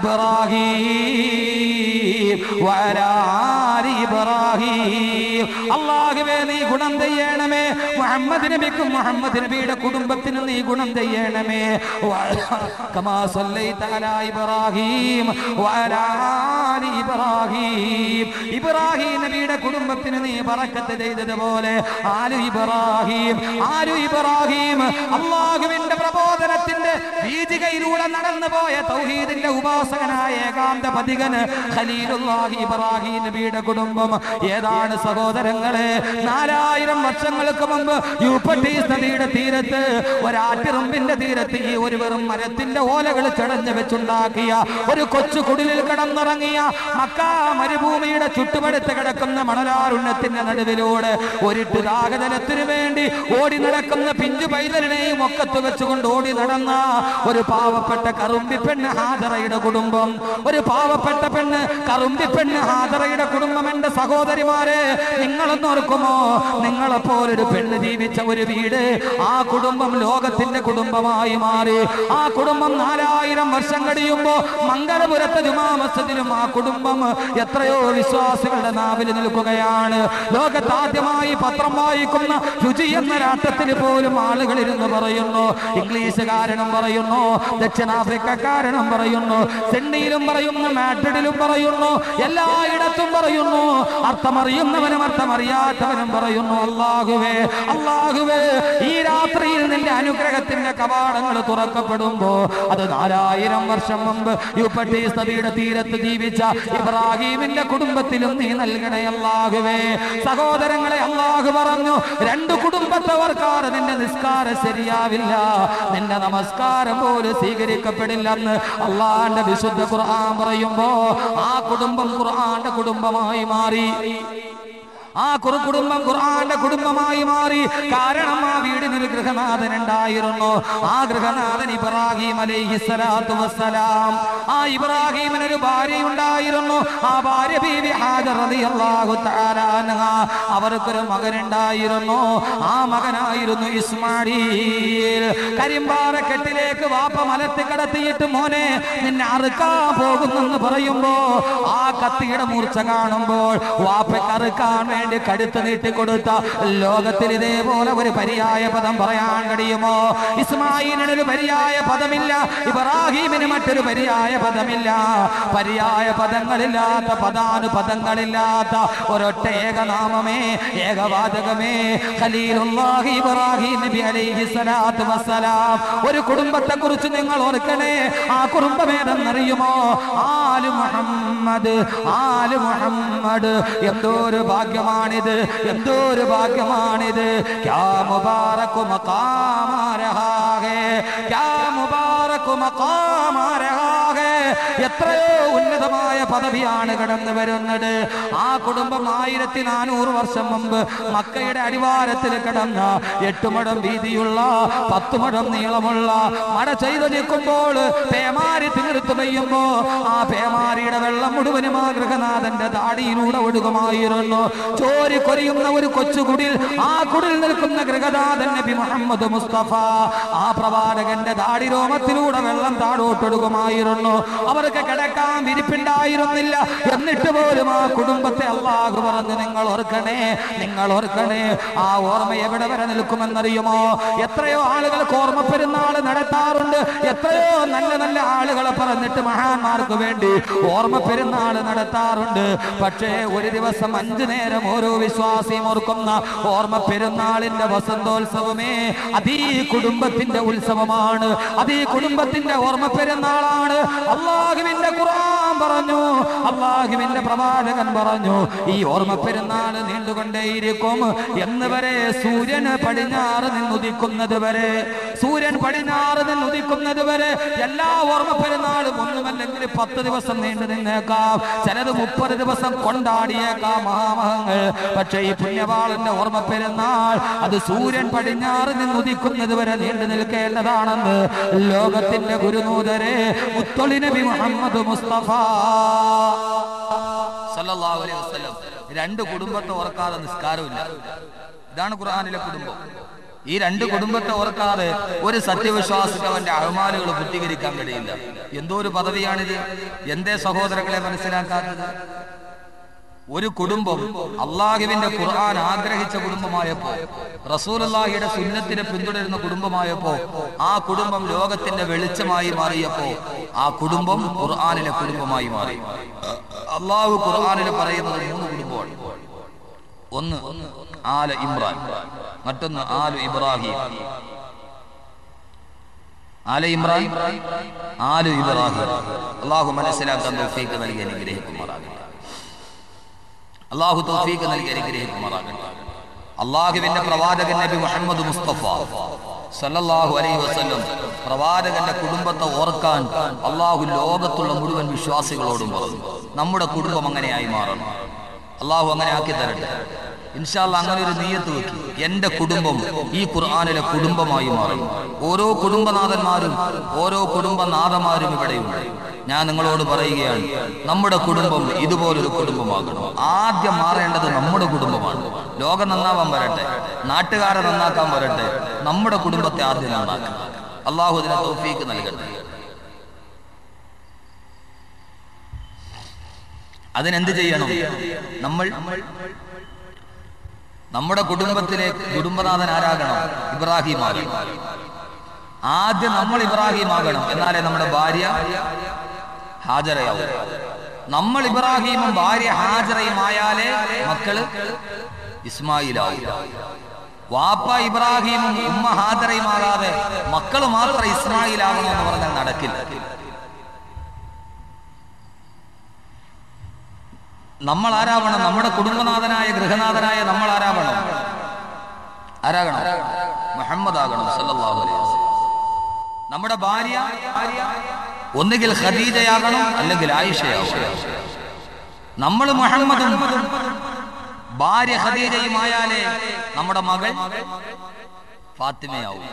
ഇബ്രാഹീം വഅലാ ആലി ഇബ്രാഹീം. അല്ലാഹുവേ, നീ ഗുണം ചെയ്യണമേ മുഹമ്മദ് നബിക്കും മുഹമ്മദ് നബിയുടെ കുടുംബത്തിനും നീ ഗുണം ചെയ്യണമേ. കമാ സ്വല്ലൈത അലാ ഇബ്രാഹീം വഅലാ ആലി ഇബ്രാഹീം. ഇബ്രാഹീം നബിയുടെ കുടുംബത്തിന് നീ ബറക്കത്ത് ചെയ്തതുപോലെ ആലു ഇബ്രാഹീം അല്ലാഹുവിന്റെ പ്രബോധനത്തിന്റെ വീതികയിലൂടെ നടന്നു പോയ തൗഹീദിന്റെ ഉപാസകനായ ഏകാന്ത പതികന് ഖലീലുല്ലാഹി ഇബ്രാഹീം നബിയുടെ കുടുംബം കുടുംബം ഏതാണ് സഹോദരങ്ങളെ? 4000 വർഷങ്ങൾക്ക് മുമ്പ് യൂഫ്രട്ടീസ് നദിയുടെ തീരത്ത് ഒരാറ്റിറമ്പിന്റെ തീരത്ത് ഈ ഒരു വെറും മരത്തിന്റെ ഓലകൾ ചടഞ്ഞു വെച്ചുണ്ടാക്കിയ ഒരു കൊച്ചു കുടിലിൽ കിടന്നിറങ്ങിയ മക്കാ മരുഭൂമിയുടെ ചുറ്റുപടുത്ത് കിടക്കുന്ന മണലാരുണ്യത്തിന്റെ നടുവിലൂടെ ഒരിട്ടു ദാഹജലത്തിനു വേണ്ടി ഓടി നടക്കുന്ന പിഞ്ചു പൈതലിനെയും ഒക്കത്ത് വെച്ചുകൊണ്ട് ഓടി നടന്ന ഒരു പാവപ്പെട്ട കറുമ്പിപ്പെണ്ണ് ഹാജറയുടെ കുടുംബം, ഒരു പാവപ്പെട്ട പെണ്ണ് കറുമ്പിപ്പെണ്ണ് ഹാജറയുടെ കുടുംബം. എന്റെ സഹോദരിമാരെ, നിങ്ങളൊന്ന് ഓർക്കുമോ? നിങ്ങളെപ്പോലൊരു പെണ്ണ് ജീവിച്ച ഒരു വീട്, ആ കുടുംബം ലോകത്തിന്റെ കുടുംബമായി മാറി. ആ കുടുംബം 4000 വർഷം കഴിയുമ്പോ മംഗലപുരത്തെ ജുമാ മസ്ജിദിലും ആ കുടുംബം എത്രയോ വിശ്വാസികളുടെ നാവിൽ നിൽക്കുകയാണ്. ലോകത്താദ്യമായി പത്രം വായിക്കുന്ന രുചി എന്ന രാഷ്ട്രത്തിൽ പോലും ആളുകൾ ഇരുന്ന് പറയുന്നു, ഇംഗ്ലീഷുകാരനും പറയുന്നു, ദക്ഷിണാഫ്രിക്കക്കാരനും പറയുന്നു, സിഡ്നിയിലും പറയുന്നു, മാഡ്രിഡിലും പറയുന്നു, എല്ലായിടത്തും പറയുന്നു. അർത്ഥമറിയുന്നവനും അർത്ഥമറിയാത്തവനും പറയുന്നു, അല്ലാഹുവേ അല്ലാഹുവേ, ഈ രാത്രിയിൽ നിന്റെ അനുഗ്രഹത്തിന്റെ കവാടങ്ങൾ തുറക്കപ്പെടുമ്പോ അത് 4000 വർഷം മുമ്പ് യൂഫ്രട്ടീസ് നദിയുടെ തീരത്ത് ജീവിച്ച ഇബ്രാഹീമിന്റെ കുടുംബത്തിലും നീ നൽകണേ അല്ലാഹുവേ. സഹോദരങ്ങളെ, അല്ലാഹു പറഞ്ഞു, 2 കുടുംബത്തെ ഓർക്കാതെ നിന്റെ നിസ്കാരം ശരിയാവില്ല, നിന്റെ നമസ്കാരം പോലും സ്വീകരിക്കപ്പെടില്ലെന്ന് അള്ളാന്റെ വിശുദ്ധ ഖുർആൻ പറയുമ്പോ ആ കുടുംബം ഖുർആന്റെ കുടുംബമായി മാറി. ആ കുടുംബം ഖുർആന്റെ കുടുംബമായി മാറി. കാരണം ആ വീടിനൊരു ഗൃഹനാഥൻ ഉണ്ടായിരുന്നു. ആ ഗൃഹനാഥൻ ഇബ്രാഹിം അലൈഹിസ്സലാത്തു വസ്സലാം. ആ ഇബ്രാഹിമിനൊരു ഭാര്യ ഉണ്ടായിരുന്നു. ആ ഭാര്യ ബീവി ഹാജർ റളിയല്ലാഹു തആല അൻഹ. അവർക്കൊരു മകനുണ്ടായിരുന്നു. ആ മകനായിരുന്നു ഇസ്മാഈൽ. കരിമ്പാറക്കെട്ടിലേക്ക് വാപ്പ മലത്തി കടത്തിയിട്ട് മോനെ നിന്നെ അറുക്കാൻ പോകുന്നെന്ന് പറയുമ്പോ ആ കത്തിയുടെ മൂർച്ച കാണുമ്പോൾ വാപ്പയ്ക്ക് അറുക്കാൻ വേണ്ടി കടുത്ത് നീട്ടിക്കൊടുത്ത ലോകത്തിൽ ഇതേപോലെ ഒരു പര്യായ പദം പറയാൻ കഴിയുമോ? ഇസ്മാഈലിന് ഒരു പര്യായ പദമില്ല, ഇബ്രാഹീമിന് മറ്റൊരു പര്യായ പദമില്ല. പര്യായ പദങ്ങളില്ലാത്ത, പദാനുപദങ്ങളില്ലാത്ത ഒരൊറ്റ ഏകനാമമേ, ഏകവാചകമേ, ഖലീലുല്ലാഹി ഇബ്രാഹീം നബി അലൈഹിസ്സലാത്തു വസ്സലാം. ഒരു കുടുംബത്തെ കുറിച്ച് നിങ്ങൾ ഓർക്കണേ. ആ കുടുംബം ഏതെന്നറിയുമോ? ആലു മുഹമ്മദ്. ആലു മുഹമ്മദ്. എന്തോരു ഭാഗ്യമാണിത്, എന്തോരു ഭാഗ്യമാണിത്. ക്യാ മുബാറക് മഖാം രഹാ ഹേ, ക്യാ മുബാറക് മഖാം രഹാ ഹേ. എത്രയോ ഉന്നതമായ പദവിയാണ് കടന്നു വരുന്നത്. ആ കുടുംബം 1400 വർഷം മുമ്പ് മക്കയുടെ അടിവാരത്തിൽ കിടന്ന 8 മുഴം വീതിയുള്ള 10 മുഴം നീളമുള്ള മഴ ചെയ്തു നിൽക്കുമ്പോൾ പേമാരി തീർത്തു പെയ്യുമ്പോ ആ പേമാരിയുടെ വെള്ളം മുഴുവനും ആ ഗൃഹനാഥന്റെ താടിയിലൂടെ ഒഴുകുമായിരുന്നു. ചോരി കൊരിയുന്ന ഒരു കൊച്ചുകുടിൽ, ആ കുടിൽ നിൽക്കുന്ന ഗൃഹനാഥൻ നബി മുഹമ്മദ് മുസ്തഫ, ആ പ്രവാചകന്റെ താടിരോമത്തിലൂടെ വെള്ളം താഴോട്ടൊഴുകുമായിരുന്നു. അവർക്ക് കിടക്കാൻ വിരിപ്പുണ്ടായിരുന്നില്ല. എന്നിട്ട് പോലും ആ കുടുംബത്തെ അല്ലാഹു പറഞ്ഞു, നിങ്ങൾ ഓർക്കണേ, നിങ്ങൾ ഓർക്കണേ. ആ ഓർമ്മ എവിടെ വരെ നിൽക്കുമെന്നറിയുമോ? എത്രയോ ആളുകൾക്ക് ഓർമ്മ പെരുന്നാള് നടത്താറുണ്ട്. എത്രയോ നല്ല നല്ല ആളുകളെ പറഞ്ഞിട്ട് മഹാന്മാർക്ക് വേണ്ടി ഓർമ്മ പെരുന്നാള് നടത്താറുണ്ട്. പക്ഷേ ഒരു ദിവസം 5 നേരം ഓരോ വിശ്വാസിയും ഓർക്കുന്ന ഓർമ്മ പെരുന്നാളിന്റെ വസന്തോത്സവമേ അതീ കുടുംബത്തിന്റെ ഉത്സവമാണ്, അതീ കുടുംബത്തിന്റെ ഓർമ്മ പെരുന്നാളാണ്. അല്ലാഹുവിന്റെ ഖുർആൻ പറഞ്ഞു, അല്ലാഹുവിന്റെ പ്രവാചകൻ പറഞ്ഞു, ഈ ഓർമ്മ പെരുന്നാൾ നീണ്ടുകൊണ്ടേയിരിക്കും എന്ന് വരെ. സൂര്യന് പടിഞ്ഞാറ് നിന്നുദിക്കുന്നത് വരെ, സൂര്യൻ പടിഞ്ഞാറ് നിന്നുദിക്കുന്നത് വരെ എല്ലാ ഓർമ്മ പെരുന്നാളും ഒന്നുമല്ലെങ്കിൽ 10 ദിവസം നീണ്ടു നിന്നേക്കാം, ചിലത് 30 ദിവസം കൊണ്ടാടിയേക്കാം മഹാമഹങ്ങൾ. പക്ഷേ ഈ പുണ്യവാളന്റെ ഓർമ്മ പെരുന്നാൾ അത് സൂര്യൻ പടിഞ്ഞാറ് നിന്നുദിക്കുന്നത് വരെ നീണ്ടു നിൽക്കേണ്ടതാണെന്ന് ലോകത്തിന്റെ ഗുരുനൂതരെ മുത്തൊളി നബി മുഹമ്മദ് മുസ്തഫ സല്ലല്ലാഹു അലൈഹി വസല്ലം 2 കുടുംബത്തെ ഓർക്കാതെ നിസ്കാരമില്ല. ഇതാണ് ഖുർആനിലെ കുടുംബം. ഈ 2 കുടുംബത്തെ ഓർക്കാതെ ഒരു സത്യവിശ്വാസിക്ക് അവന്റെ അഹ്മാലുകൾ പൂർത്തീകരിക്കാൻ കഴിയില്ല. എന്തോ ഒരു പദവിയാണിത്. എന്തേ സഹോദരങ്ങളെ മനസ്സിലാക്കാത്തത്? ഒരു കുടുംബം അള്ളാഹുവിന്റെ ഖുർആൻ ആഗ്രഹിച്ച കുടുംബമായപ്പോ, റസൂലുള്ളാഹിയുടെ സുന്നത്തിനെ പിന്തുടരുന്ന കുടുംബമായപ്പോ, ആ കുടുംബം ലോകത്തിന്റെ വെളിച്ചമായി മാറിയപ്പോ ആ കുടുംബം ഖുർആനിലെ കുടുംബമായി മാറി. അള്ളാഹു ഖുർആനിൽ പറയുന്നത് 3 കുടുംബമാണ്. ഒന്ന് ആല ഇമ്രാൻ, മറ്റൊന്ന് ആലു ഇബ്രാഹിം. ആല ഇമ്രാൻ, ആലു ഇബ്രാഹിം. അള്ളാഹു മനസ്സിലാക്കാൻ തൗഫീഖ് നൽകി അനുഗ്രഹിക്കുമാറാകട്ടെ. അള്ളാഹു തൗഫീഖ് നൽകി അനുഗ്രഹിക്കുമാറാകട്ടെ. അള്ളാഹുവിന്റെ പ്രവാചകൻ നബി മുഹമ്മദ് മുസ്തഫ സല്ലല്ലാഹു അലൈഹി വസല്ലം പ്രവാചകന്റെ കുടുംബത്തെ ഓർക്കാൻ അള്ളാഹു ലോകത്തുള്ള മുഴുവൻ വിശ്വാസികളോടും പറഞ്ഞു. നമ്മുടെ കുടുംബം അങ്ങനെയായി മാറണം. അള്ളാഹു അങ്ങനെ ആക്കി തരട്ടെ. ഇൻഷാ അല്ലാഹ് അങ്ങനെ ഒരു നിയ്യത്ത് വെക്കി, എന്റെ കുടുംബം ഈ ഖുർആനിലെ കുടുംബമായി മാറും. ഓരോ കുടുംബനാഥന്മാരും ഓരോ കുടുംബനാഥന്മാരും ഇവിടെയുണ്ട്. ഞാൻ നിങ്ങളോട് പറയുകയാണ്, നമ്മുടെ കുടുംബം ഇതുപോലൊരു കുടുംബമാകണം. ആദ്യം മാറേണ്ടത് നമ്മുടെ കുടുംബമാണ്. ലോകം നന്നാവാൻ വരട്ടെ, നാട്ടുകാരെ നന്നാക്കാൻ വരട്ടെ, നമ്മുടെ കുടുംബത്തെ ആദ്യം നന്നാക്കുക. അള്ളാഹു ഇതിനെ തൗഫീഖ് നൽകട്ടെ. അതിനെന്ത് ചെയ്യണം? നമ്മൾ നമ്മുടെ കുടുംബത്തിലെ കുടുംബനാഥൻ ആരാകണം? ഇബ്രാഹിം ആകണം. ആദ്യം നമ്മൾ ഇബ്രാഹിം ആകണം, എന്നാലേ നമ്മുടെ ഭാര്യ ഹാജറയാവും. നമ്മൾ ഇബ്രാഹിമും ഭാര്യ ഹാജറയും ആയാലേ മക്കള് ഇസ്മായിലാവും. വാപ്പ ഇബ്രാഹിമും ഉമ്മ ഹാജറയും ആകാതെ മക്കള് മാത്രം ഇസ്മായിലാകണമെന്ന് പറഞ്ഞാൽ നടക്കില്ല. നമ്മൾ ആരാവണം? നമ്മുടെ കുടുംബനാഥനായ ഗൃഹനാഥനായ നമ്മൾ ആരാവണം? ആരാകണം? മുഹമ്മദ് ആകണം സല്ലല്ലാഹു അലൈഹി വസല്ലം. നമ്മുടെ ഭാര്യ ഒന്നുകിൽ ഖദീജയാകണം, അല്ലെങ്കിൽ ആയിഷയാകണം. നമ്മൾ മുഹമ്മദും ഭാര്യ ഖദീജയുമായാലേ നമ്മുടെ മകൾ ഫാത്തിമയാവും.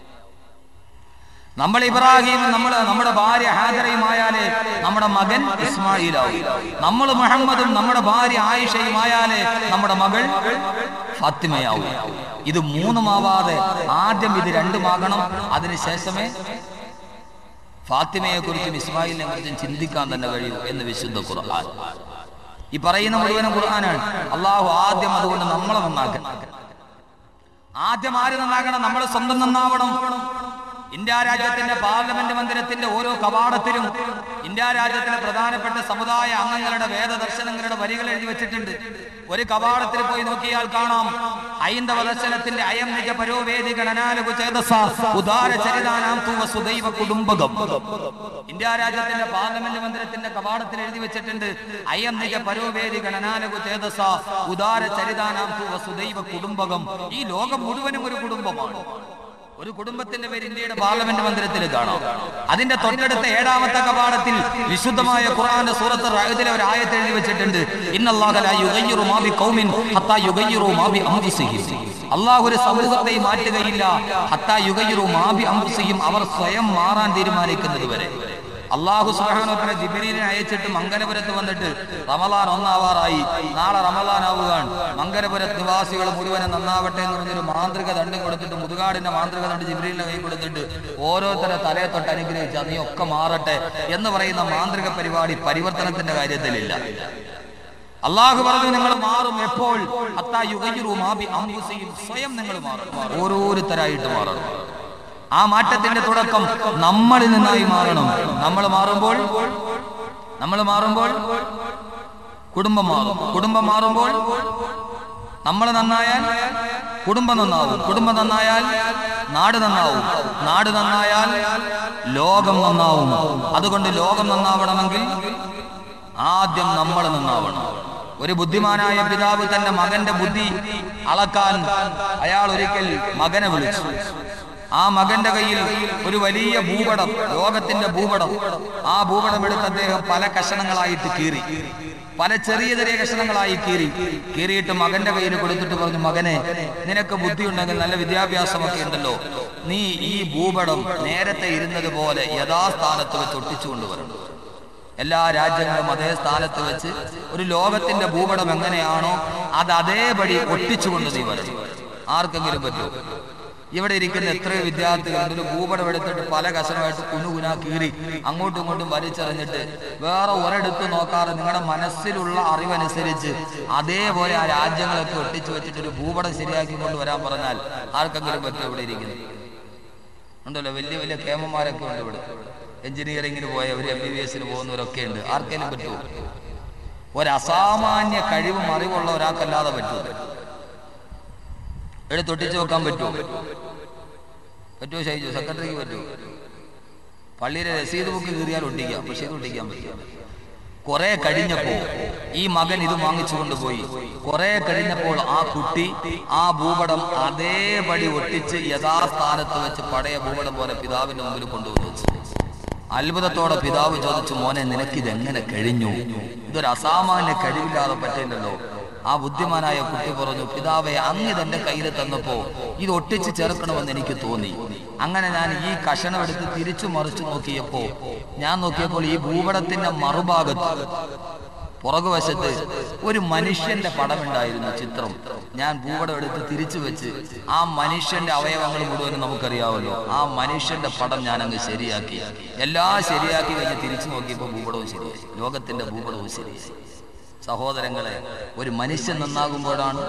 നമ്മൾ ഇബ്രാഹിം നമ്മുടെ ഭാര്യ ഹാജറയുമായാലേ നമ്മുടെ മകൻ ഇസ്മായിലാവും. നമ്മൾ മുഹമ്മദും നമ്മുടെ ഭാര്യ ആയിഷയുമായാലേ നമ്മുടെ മകൾ ഫാത്തിമയാവും. ഇത് മൂന്നുമാവാതെ ആദ്യം ഇത് രണ്ടുമാകണം. അതിനുശേഷമേ ഫാത്തിമയെ കുറിച്ചും ഇസ്മായിലിനെ കുറിച്ചും ചിന്തിക്കാൻ തന്നെ കഴിയൂ എന്ന് വിശുദ്ധ ഖുർആൻ. ഈ പറയുന്ന മുഴുവനും ഖുർആനാണ്. അള്ളാഹു ആദ്യം അതുകൊണ്ട് നമ്മളെ നന്നാക്കണം. ആദ്യം ആര് നന്നാകണം? നമ്മൾ സ്വന്തം നന്നാവണം. ഇന്ത്യ രാജ്യത്തിന്റെ പാർലമെന്റ് മന്ദിരത്തിന്റെ ഓരോ കവാടത്തിലും ഇന്ത്യ രാജ്യത്തിലെ പ്രധാനപ്പെട്ട സമുദായ അംഗങ്ങളുടെ വേദദർശനങ്ങളുടെ വരികൾ എഴുതി വെച്ചിട്ടുണ്ട്. ഒരു കവാടത്തിൽ പോയി നോക്കിയാൽ കാണാം, ഹൈന്ദവ ദർശനത്തിന്റെ അയം നിജ പരോവേദി ഗണനാലകു ചേതസ ഉദാര ചരിതാനാം തുവ സുദൈവ കുടുംബകം. ഇന്ത്യ രാജ്യത്തിന്റെ പാർലമെന്റ് മന്ദിരത്തിന്റെ കവാടത്തിൽ എഴുതി വെച്ചിട്ടുണ്ട്, അയം നിജ പരോവേദി ഗണനാലകു ചേതസ ഉദാര ചരിതാനാം തുവ സുദൈവ കുടുംബകം. ഈ ലോകം മുഴുവനും ഒരു കുടുംബമാണ്. ഒരു കുടുംബത്തിന്റെ പേര് ഇന്ത്യയുടെ പാർലമെന്റ് മന്ദിരത്തിൽ കാണാം. അതിന്റെ തൊട്ടടുത്ത 7ാമത്തെ കവാടത്തിൽ വിശുദ്ധമായ ഖുർആന്റെ സൂറത്ത് റഅദിലെ ഒരു ആയത്ത് എഴുതി വെച്ചിട്ടുണ്ട്, ഇന്നല്ലാഹ ലാ യുഗയ്യിറു മാ ബിഖൗമിൻ ഹത്താ യുഗയ്യിറു മാ ബി അൻഫുസിഹിം. അല്ലാഹു ഒരു സമൂഹത്തെ മാറ്റുകയില്ല ഹത്താ യുഗയ്യിറു മാ ബി അൻഫുസിഹിം, അവർ സ്വയം മാറാൻ തീരുമാനിക്കുന്നത് വരെ. അല്ലാഹു സുബ്ഹാനഹു വ തആല ജിബ്രീലിനെ അയച്ചിട്ട് മംഗലപുരത്ത് വന്നിട്ട് റമളാൻ 1 ആവാറായി, നാളെ റമളാൻ ആവുകയാണ്, മംഗലപുരത്ത് നിവാസികൾ മുഴുവനും നന്നാവട്ടെ എന്ന് പറഞ്ഞൊരു മാന്ത്രിക ദണ്ഡം കൊടുത്തിട്ട്, മുതുകാടിന്റെ മാന്ത്രിക ദണ്ഡ് ജിബ്രീലിന്റെ കൈ കൊടുത്തിട്ട് ഓരോരുത്തരെ തലയെ തൊട്ട് അനുഗ്രഹിച്ച നീ ഒക്കെ മാറട്ടെ എന്ന് പറയുന്ന മാന്ത്രിക പരിപാടി പരിവർത്തനത്തിന്റെ കാര്യത്തിലില്ല. അള്ളാഹു പറഞ്ഞു, നിങ്ങൾ മാറും. എപ്പോൾ? ഹത്താ യുഗയ്യിറു മാ ബി അൻഫുസിഹിം, സ്വയം നിങ്ങൾ മാറും, ഓരോരുത്തരായിട്ട് മാറണം. ആ മാറ്റത്തിന്റെ തുടക്കം നമ്മളിൽ നിന്നായി മാറണം. നമ്മൾ മാറുമ്പോൾ കുടുംബം മാറും. കുടുംബം മാറുമ്പോൾ നമ്മൾ നന്നായാൽ കുടുംബം നന്നാവും. കുടുംബം നന്നായാൽ നാട് നന്നാവും. നാട് നന്നായാൽ ലോകം നന്നാവും. അതുകൊണ്ട് ലോകം നന്നാവണമെങ്കിൽ ആദ്യം നമ്മൾ നന്നാവണം. ഒരു ബുദ്ധിമാനായ പിതാവ് തന്റെ മകന്റെ ബുദ്ധി അളക്കാൻ അയാൾ ഒരിക്കൽ മകനെ വിളിച്ചു. ആ മകന്റെ കയ്യിൽ ഒരു വലിയ ഭൂപടം, ലോകത്തിന്റെ ഭൂപടം. ആ ഭൂപടം എടുത്ത് അദ്ദേഹം പല കഷണങ്ങളായിട്ട് കീറി, പല ചെറിയ ചെറിയ കഷണങ്ങളായി കീറിയിട്ട് മകന്റെ കയ്യിൽ കൊടുത്തിട്ട് പറഞ്ഞു, മകനെ, നിനക്ക് ബുദ്ധി ഉണ്ടെങ്കിൽ, നല്ല വിദ്യാഭ്യാസമൊക്കെ ഉണ്ടല്ലോ, നീ ഈ ഭൂപടം നേരത്തെ ഇരുന്നത് പോലെ യഥാസ്ഥാനത്ത് വെച്ച് ഒട്ടിച്ചു കൊണ്ടുവരണം. എല്ലാ രാജ്യങ്ങളും അതേ സ്ഥാനത്ത് വെച്ച് ഒരു ലോകത്തിന്റെ ഭൂപടം എങ്ങനെയാണോ അത് അതേപടി ഒട്ടിച്ചുകൊണ്ട് നീ വരണം. ആർക്കെങ്കിലും പറ്റുമോ? ഇവിടെ ഇരിക്കുന്ന എത്രയോ വിദ്യാർത്ഥികളുണ്ട്, ഒരു ഭൂപടം എടുത്തിട്ട് പല കഷണമായിട്ട് കുനുകുനാ കീറി അങ്ങോട്ടും ഇങ്ങോട്ടും വലിച്ചെറിഞ്ഞിട്ട് വേറെ ഒരിടത്ത് നോക്കാതെ നിങ്ങളുടെ മനസ്സിലുള്ള അറിവനുസരിച്ച് അതേപോലെ ആ രാജ്യങ്ങളൊക്കെ ഒട്ടിച്ചു വെച്ചിട്ട് ഒരു ഭൂപടം ശരിയാക്കി കൊണ്ടുവരാൻ പറഞ്ഞാൽ ആർക്കെങ്കിലും പറ്റുമോ? ഇവിടെ ഇരിക്കുന്നത് ഉണ്ടല്ലോ, വലിയ വലിയ കേമന്മാരൊക്കെ ഉണ്ട് ഇവിടെ, എഞ്ചിനീയറിംഗിന് പോയവർ, MBBS പോകുന്നവരൊക്കെ ഉണ്ട്. ആർക്കെങ്കിലും പറ്റുമോ? ഒരസാമാന്യ കഴിവും അറിവുള്ള ഒരാൾക്കല്ലാതെ പറ്റുമോ? എടുത്തൊട്ടിച്ചു വെക്കാൻ പറ്റുമോ? ഷൈജു സെക്രട്ടറിക്ക് പറ്റുമോ? പള്ളിയിലെ രസീത് ബുക്ക് കീറിയാൽ ഒട്ടിക്കാം, പക്ഷേ ഇത് ഒട്ടിക്കാൻ പറ്റും. കുറെ കഴിഞ്ഞപ്പോ ഈ മകൻ ഇത് വാങ്ങിച്ചു കൊണ്ടുപോയി. കുറെ കഴിഞ്ഞപ്പോൾ ആ കുട്ടി ആ ഭൂപടം അതേപടി ഒട്ടിച്ച് യഥാസ്ഥാനത്ത് വെച്ച് പഴയ ഭൂപടം പോലെ പിതാവിന്റെ മുമ്പിൽ കൊണ്ടുവന്നു വെച്ചു. അത്ഭുതത്തോടെ പിതാവ് ചോദിച്ചു, മോനെ നിനക്കിതെങ്ങനെ കഴിഞ്ഞു? ഇതൊരു അസാമാന്യ കഴിവില്ലാതെ പറ്റില്ലല്ലോ. ആ ബുദ്ധിമാനായ കുട്ടി പറഞ്ഞു, പിതാവെ അങ്ങ് ഇതെന്റെ കയ്യിൽ തന്നപ്പോ ഇത് ഒട്ടിച്ച് ചേർക്കണമെന്ന് എനിക്ക് തോന്നി. അങ്ങനെ ഞാൻ ഈ കഷണം എടുത്ത് തിരിച്ചു മറിച്ചു നോക്കിയപ്പോൾ ഈ ഭൂപടത്തിന്റെ മറുഭാഗത്ത് പുറകുവശത്ത് ഒരു മനുഷ്യന്റെ പടമുണ്ടായിരുന്നു, ചിത്രം. ഞാൻ ഭൂപടം എടുത്ത് തിരിച്ചു വെച്ച് ആ മനുഷ്യന്റെ അവയവങ്ങൾ മുഴുവനും നമുക്കറിയാമല്ലോ, ആ മനുഷ്യന്റെ പടം ഞാൻ അങ്ങ് ശരിയാക്കി. എല്ലാം ശരിയാക്കി കഴിഞ്ഞ് തിരിച്ചു നോക്കിയപ്പോൾ ഭൂപടവും ശരിയായി, ലോകത്തിന്റെ ഭൂപടവും ശരിയായി. സഹോദരങ്ങളെ, ഒരു മനുഷ്യൻ നന്നാകുമ്പോഴാണ്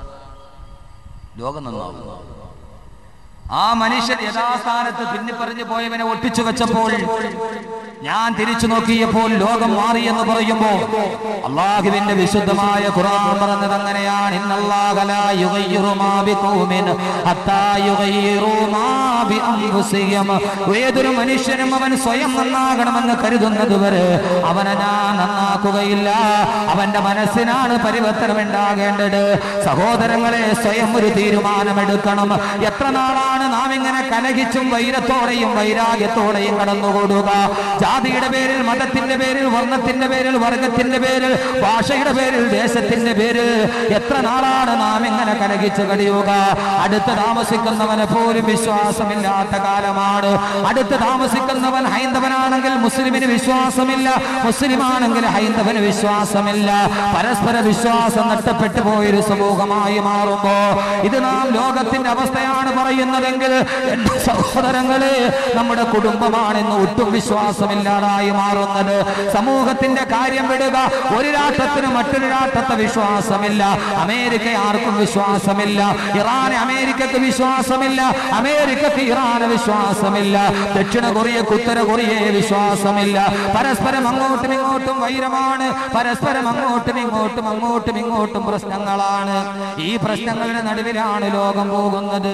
ലോകം നന്നാകുന്നത്. ആ മനുഷ്യൻ യഥാസ്ഥാനത്ത് പിന്നിപ്പറഞ്ഞു പോയവനെ ഒട്ടിച്ചു വെച്ചപ്പോൾ ഞാൻ തിരിച്ചു നോക്കിയപ്പോൾ ലോകം മാറി എന്ന് പറയുമ്പോ അല്ലാഹുവിന്റെ വിശുദ്ധമായ ഖുർആൻ പറഞ്ഞത് അങ്ങനെയാണ്. ഇന്നല്ലാഹ ലാ യുഗയ്യിറു മാ ബിഖൗമിൻ ഹത്താ യുഗയ്യിറു മാ ബിഅൻഫുസിഹിം. ഏതൊരു മനുഷ്യനും അവൻ സ്വയം നന്നാകണമെന്ന് കരുതുന്നത് വരെ അവനെ ഞാൻ നന്നാക്കുകയില്ല. അവന്റെ മനസ്സിനാണ് പരിവർത്തനം ഉണ്ടാകേണ്ടത്. സഹോദരങ്ങളെ, സ്വയം ഒരു തീരുമാനമെടുക്കണം. എത്ര നാളാണ് നാം ഇങ്ങനെ കലഹിച്ചും വൈരത്തോടെയും വൈരാഗ്യത്തോടെയും കടന്നുകൂടുക? ജാതിയുടെ പേരിൽ, മതത്തിന്റെ പേരിൽ, വർണ്ണത്തിന്റെ പേരിൽ, വർഗത്തിന്റെ പേരിൽ, ഭാഷയുടെ പേരിൽ, ദേശത്തിന്റെ പേരിൽ എത്ര നാളാണ് നാം ഇങ്ങനെ കലഹിച്ച് കഴിയുക? അടുത്ത് താമസിക്കുന്നവനെ പോലും വിശ്വാസമില്ലാത്ത കാലമാണ്. അടുത്ത് താമസിക്കുന്നവൻ ഹൈന്ദവനാണെങ്കിൽ മുസ്ലിമിന് വിശ്വാസമില്ല, മുസ്ലിമാണെങ്കിൽ ഹൈന്ദവന് വിശ്വാസമില്ല. പരസ്പര വിശ്വാസം നഷ്ടപ്പെട്ടു പോയൊരു സമൂഹമായി മാറുമ്പോ ഇത് നാം ലോകത്തിന്റെ അവസ്ഥയാണ് പറയുന്നതെങ്കിൽ എന്റെ സഹോദരങ്ങളെ, നമ്മുടെ കുടുംബമാണെന്ന് ഒട്ടും വിശ്വാസമില്ലാതായി മാറുന്നത്. സമൂഹത്തിന്റെ കാര്യം വിടുക, ഒരു രാഷ്ട്രത്തിന് മറ്റൊരു രാഷ്ട്രത്തെ വിശ്വാസമില്ല. അമേരിക്ക ആർക്കും വിശ്വാസമില്ല, ഇറാന് അമേരിക്കക്ക് വിശ്വാസമില്ല, അമേരിക്കക്ക് ഇറാന് വിശ്വാസമില്ല, ദക്ഷിണ കൊറിയക്ക് ഉത്തര കൊറിയയെ വിശ്വാസമില്ല. പരസ്പരം അങ്ങോട്ടും ഇങ്ങോട്ടും വൈരമാണ്, പരസ്പരം അങ്ങോട്ടും ഇങ്ങോട്ടും പ്രശ്നങ്ങളാണ്. ഈ പ്രശ്നങ്ങളുടെ നടുവിലാണ് ലോകം പോകുന്നത്.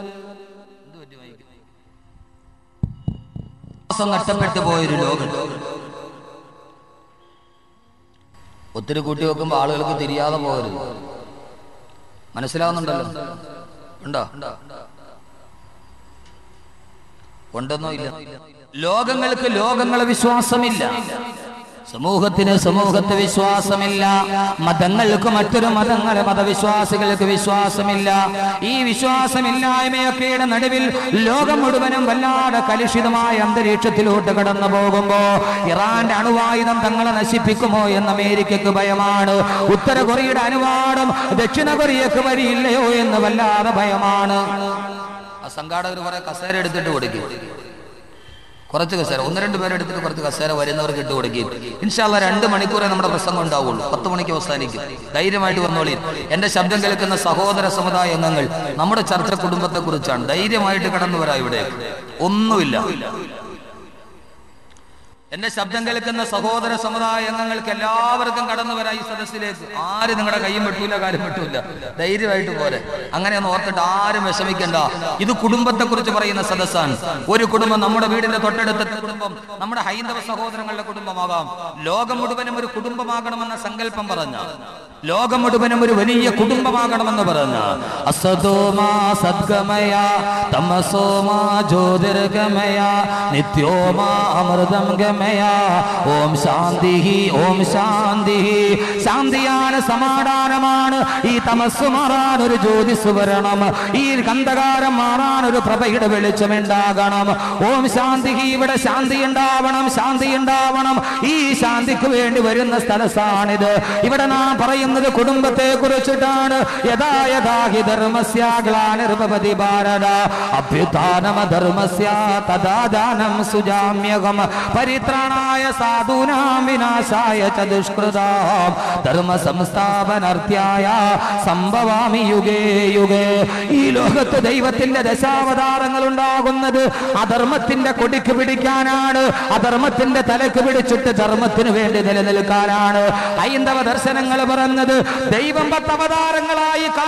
നഷ്ടപ്പെട്ടു പോയൊരു ലോകം. ഒത്തിരി കൂട്ടി വെക്കുമ്പോ ആളുകൾക്ക് തിരിയാതെ പോകരുത്. മനസ്സിലാവുന്നുണ്ടല്ലോ? ഉണ്ടോ? ഉണ്ടെന്നോ? ഇല്ല. ലോകങ്ങൾക്ക് ലോകങ്ങളെ വിശ്വാസമില്ല, സമൂഹത്തിന് സമൂഹത്തെ വിശ്വാസമില്ല, മതങ്ങൾക്ക് മറ്റൊരു മതങ്ങളെ മതവിശ്വാസികൾക്ക് വിശ്വാസമില്ല. ഈ വിശ്വാസമില്ലായ്മയൊക്കെയുടെ നടുവിൽ ലോകം മുഴുവനും വല്ലാതെ കലുഷിതമായ അന്തരീക്ഷത്തിലോട്ട് കടന്നു പോകുമ്പോ ഇറാന്റെ അണുവായുധം തങ്ങളെ നശിപ്പിക്കുമോ എന്ന് അമേരിക്കക്ക് ഭയമാണ്. ഉത്തര കൊറിയയുടെ അനുവാദം ദക്ഷിണ കൊറിയക്ക് വരിയില്ലയോ എന്ന് വല്ലാതെ ഭയമാണ്. ആ സംഘാടകർ കുറെ കസേര എടുത്തിട്ട് കൊടുക്കും, കുറച്ച് കസേര, 1-2 പേരെടുത്തിട്ട് കുറച്ച് കസേര വരുന്നവർക്ക് ഇട്ട് കൊടുക്കും. ഇൻഷാ അല്ലാഹ് 2 മണിക്കൂറേ നമ്മുടെ പ്രസംഗം ഉണ്ടാവുള്ളൂ, 10 മണിക്ക് അവസാനിക്കും. ധൈര്യമായിട്ട് വന്നോളി. എന്റെ ശബ്ദം കേൾക്കുന്ന സഹോദര സമുദായ അംഗങ്ങൾ, നമ്മുടെ ചർച്ച കുടുംബത്തെ കുറിച്ചാണ്. ധൈര്യമായിട്ട് കടന്നു വരാം, ഇവിടെ ഒന്നുമില്ല. എന്റെ ശബ്ദം കേൾക്കുന്ന സഹോദര സമുദായ അംഗങ്ങൾക്ക് എല്ലാവർക്കും കടന്നു വരാം ഈ സദസ്സിലേക്ക്. ആരും നിങ്ങളുടെ കയ്യും വെട്ടൂല, കാര്യം വെട്ടൂല, ധൈര്യമായിട്ട് പോരെ. അങ്ങനെയൊന്നും ഓർത്തിട്ട് ആരും വിഷമിക്കണ്ട. ഇത് കുടുംബത്തെ കുറിച്ച് പറയുന്ന സദസ്സാണ്. ഒരു കുടുംബം, നമ്മുടെ വീടിന്റെ തൊട്ടടുത്ത കുടുംബം നമ്മുടെ ഹൈന്ദവ സഹോദരങ്ങളുടെ കുടുംബമാകാം. ലോകം മുഴുവനും ഒരു കുടുംബമാകണമെന്ന സങ്കല്പം പറഞ്ഞ, ലോകം മുഴുവനും ഒരു വലിയ കുടുംബമാകണമെന്ന് പറഞ്ഞ അസതോമാ സദ്ഗമയ തമസോമാ ജ്യോതിർഗമയ നിത്യോമാ അമൃതം ഗമയ. ഓം ശാന്തി, ഓം ശാന്തി. ശാന്തിയാണ്, സമാധാനമാണ്. ഈ തമസ് മാറാൻ ഒരു ജ്യോതിസ് വരണം, ഈ കന്ധകാരം മാറാൻ ഒരു പ്രഭയുടെ വെളിച്ചമുണ്ടാകണം. ഓം ശാന്തി. ഇവിടെ ശാന്തി ഉണ്ടാവണം, ശാന്തി ഉണ്ടാവണം. ഈ ശാന്തിക്ക് വേണ്ടി വരുന്ന സ്ഥലത്താണിത്. ഇവിടെ നാം പറയുന്നത് കുടുംബത്തെ കുറിച്ചിട്ടാണ്. യഥാ യഥാ ഹി ധർമ്മസ്യ ഗ്ലാനിർഭവതി ഭാരത അഭ്യുത്ഥാനം ധർമ്മസ്യ തദാ ദാനം സുജാമ്യഹം പരിത്രാണായ സാധൂനാം വിനാശായ ച ദുഷ്കൃതാം ധർമ്മ സംസ്ഥാപനാർത്ഥായ സംഭവാമി യുഗേ യുഗേ. ഈ ലോകത്ത് ദൈവത്തിന്റെ ദശാവതാരങ്ങൾ ഉണ്ടാകുന്നത് അധർമ്മത്തിന്റെ കൊടിക്ക് പിടിക്കാനാണ്, അധർമ്മത്തിന്റെ തലക്ക് പിടിച്ചിട്ട് ധർമ്മത്തിന് വേണ്ടി നിലനിൽക്കാനാണ്. ഹൈന്ദവ ദർശനങ്ങൾ പറഞ്ഞത് ദൈവം 10 അവതാരങ്ങളായി കാലാന്തര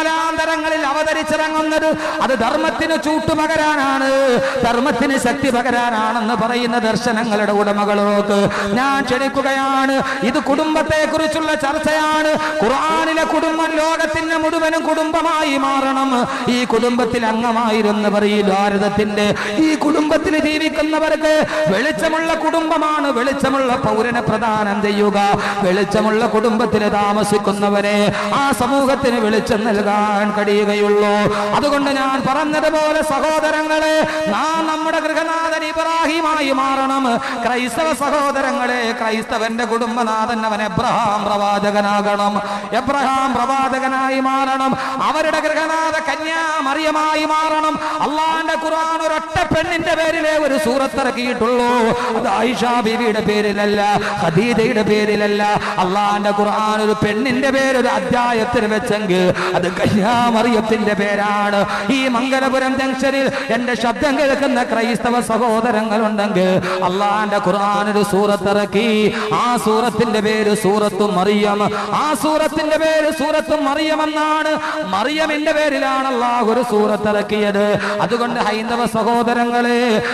കാലാന്തരങ്ങളിൽ അവതരിച്ചിറങ്ങുന്നത് അത് ധർമ്മത്തിന് ചൂട്ടുപകരാനാണ്, ധർമ്മത്തിന് ശക്തി പകരാനാണെന്ന് പറയുന്ന ദർശനങ്ങളുടെ ഉടമകളോക്ക് ഞാൻ ക്ഷണിക്കുകയാണ്. ഇത് കുടുംബത്തെ കുറിച്ചുള്ള ചർച്ചയാണ്. ഖുർആനിലെ കുടുംബം ലോകത്തിന്റെ മുഴുവനും കുടുംബമായി മാറണം. ഈ കുടുംബത്തിൽ അംഗമായിരുന്നവർ ഈ ഭാരതത്തിന്റെ ഈ കുടുംബത്തിൽ ജീവിക്കുന്നവർക്ക് വെളിച്ചമുള്ള കുടുംബമാണ് വെളിച്ചമുള്ള പൗരനെ പ്രദാനം ചെയ്യുക. വെളിച്ചമുള്ള കുടുംബത്തിൽ താമസിക്കുന്നവരെ ആ സമൂഹത്തിന് വെളിച്ചം നൽകാൻ കഴിയുകയുള്ളൂ. അതുകൊണ്ട് ഞാൻ പറഞ്ഞതുപോലെ സഹോദരങ്ങളെ, നാം നമ്മുടെ ഗൃഹനാഥൻ ഇബ്രാഹിമായി മാറണം. ക്രൈസ്തവ സഹോദരങ്ങളെ, ക്രൈസ്തവന്റെ കുടുംബനാഥൻ അവൻ എബ്രഹാം പ്രവാചകനാകണം. എബ്രഹാം പ്രവാചകനായി മാറണം. അവരുടെ ഗൃഹനാഥ കന്യാ മറിയമായി മാറണം. അള്ളാന്റെ ഖുർആൻ ഒരൊറ്റ പെണ്ണിന്റെ പേരിലെ ഒരു സൂറത്ത് ഇറക്കിയിട്ടുള്ളൂ. അത് ആയിഷ ബീവിയുടെ പേരിലല്ല, ഖദീജയുടെ പേരിലല്ല. അള്ളാന്റെ ഖുർആൻ ഒരു പെണ്ണിന്റെ പേര് ഒരു അധ്യായത്തിൽ വെച്ചെങ്കിൽ അത് കന്യാ മറിയത്തിന്റെ പേരാണ്. ഈ മംഗലപുരം ജംഗ്ഷനിൽ എന്റെ ശബ്ദം കേൾക്കുന്ന ക്രൈസ്തവ സഹോദരങ്ങളുണ്ടെങ്കിൽ അള്ളാന്റെ ഖുർആൻ ഒരു സൂറത്ത് ഇറക്കി. ആ സൂറത്തിന്റെ പേര് സൂറത്തു മറിയം. ആ സൂറത്തിന്റെ പേര് സൂറത്തു മറിയം എന്നാണ്. മറിയമിന്റെ പേരിലാണ് അള്ളാഹു ഒരു സൂറത്ത് ഇറക്കിയത്. അതുകൊണ്ട് ഹൈന്ദവ സഹോദരങ്ങളെ,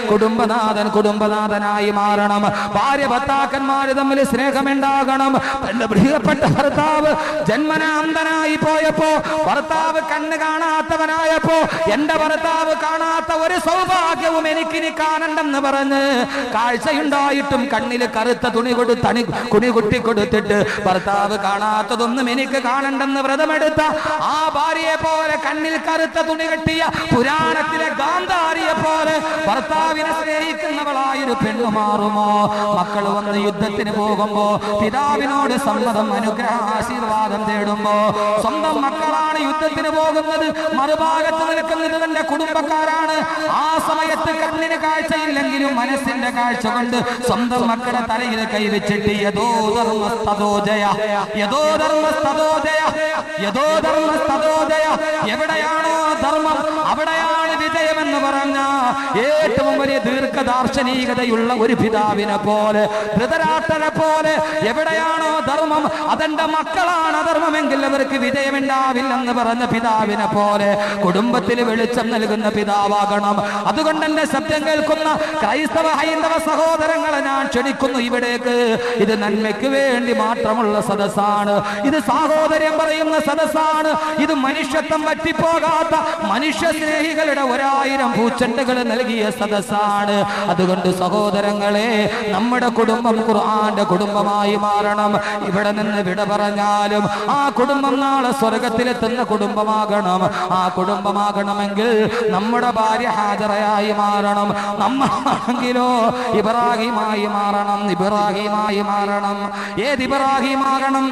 കുടുംബനാഥനായി മാറണം. ഭാര്യ ഭർത്താക്കന്മാര് തമ്മിൽ സ്നേഹമുണ്ടാകണം. തന്റെ പ്രിയപ്പെട്ട ഭർത്താവ് ജന്മനാ അന്ധനായി പോയപ്പോ, ഭർത്താവ് കണ്ണ് കാണാത്തവനായപ്പോ, എന്റെ ഭർത്താവ് കാണാത്ത ഒരു സൗഭാഗ്യവും എനിക്കിനി കാണണ്ടെന്ന് പറഞ്ഞ് കാഴ്ചയുണ്ടായിട്ടും കണ്ണില് കറുത്ത തുണി കുട്ടി കൊടുത്തിട്ട് ഭർത്താവ് കാണാത്തതൊന്നും എനിക്ക് കാണണ്ടെന്ന് വ്രതമെടുത്ത ആ ഭാര്യയെ പോലെ കണ്ണിൽ കറുത്ത തുണി കെട്ടിയ പുരാണത്തിലെ ഗാന്ധാരിയെ പോലെ ഭർത്താവിനെ സ്നേഹിക്കുന്നവളായൊരു പെണ്ണു മാറുമോ? മക്കൾ വന്ന് യുദ്ധത്തിന് പോകുമ്പോ പിതാവിനോട് സമ്മതം, അനുഗ്രഹ, ആശീർവാദം തേടുമ്പോ സ്വന്തം മക്കളാണ് യുദ്ധത്തിന് പോകുന്നത്, മറുഭാഗത്ത് നിൽക്കുന്നത് തന്റെ കുടുംബക്കാരാണ്. ആ സമയത്ത് കണ്ണിന് കാഴ്ചയില്ലെങ്കിലും മനസ്സിന്റെ കാഴ്ച കൊണ്ട് സ്വന്തം മക്കളുടെ തലയിൽ കൈവച്ചിട്ട് യദോ ധർമ്മസ്തദോജയ, യദോ ധർമ്മസ്തദോജയ, യദോ ധർമ്മസ്തദോജയ, എവിടെയാണോ ധർമ്മം അവിടെയാണ് വിജയമെന്ന് പറഞ്ഞ ഏറ്റവും വലിയ ദീർഘദാർശനികതയുള്ള ഒരു പിതാവിനെ പോലെ, ധൃതരാഷ്ട്രനെ പോലെ, എവിടെയാണോ ധർമ്മം അതെന്റെ മക്കളാണ് അധർമ്മമെങ്കിൽ അവർക്ക് വിജയമുണ്ടാവില്ലെന്ന് പറഞ്ഞ പിതാവിനെ പോലെ കുടുംബത്തിൽ വെളിച്ചം നൽകുന്ന പിതാവാകണം. അതുകൊണ്ട് എന്നെ ശബ്ദം കേൾക്കുന്ന ക്രൈസ്തവ ഹൈന്ദവ സഹോദരങ്ങളെ ഞാൻ ക്ഷണിക്കുന്നു ഇവിടേക്ക്. ഇത് നന്മയ്ക്ക് വേണ്ടി മാത്രമുള്ള സദസ്സാണ്. ഇത് സാഹോദര്യം പറയുന്ന സദസ്സാണ്. ഇത് മനുഷ്യത്വം പറ്റിപ്പോകാത്ത മനുഷ്യ സ്നേഹികളുടെ 1000 പൂച്ചെണ്ടുകൾ നൽകിയ സദസ്സാണ്. അതുകൊണ്ട് സഹോദരങ്ങളെ, നമ്മുടെ കുടുംബം ഖുർആന്റെ കുടുംബമായി മാറണം. ഇവിടെ നിന്ന് വിട പറഞ്ഞാലും ആ കുടുംബം നാളെ സ്വർഗത്തിലെത്തുന്ന കുടുംബമാകണം. ആ കുടുംബമാകണമെങ്കിൽ നമ്മുടെ ഭാര്യ ഹാജറയായി മാറണം. നമ്മളാണെങ്കിലോ ഇബ്രാഹിമായി മാറണം. ഇബ്രാഹിമായി മാറണം. ഏത് ഇബ്രാഹിമാകണം?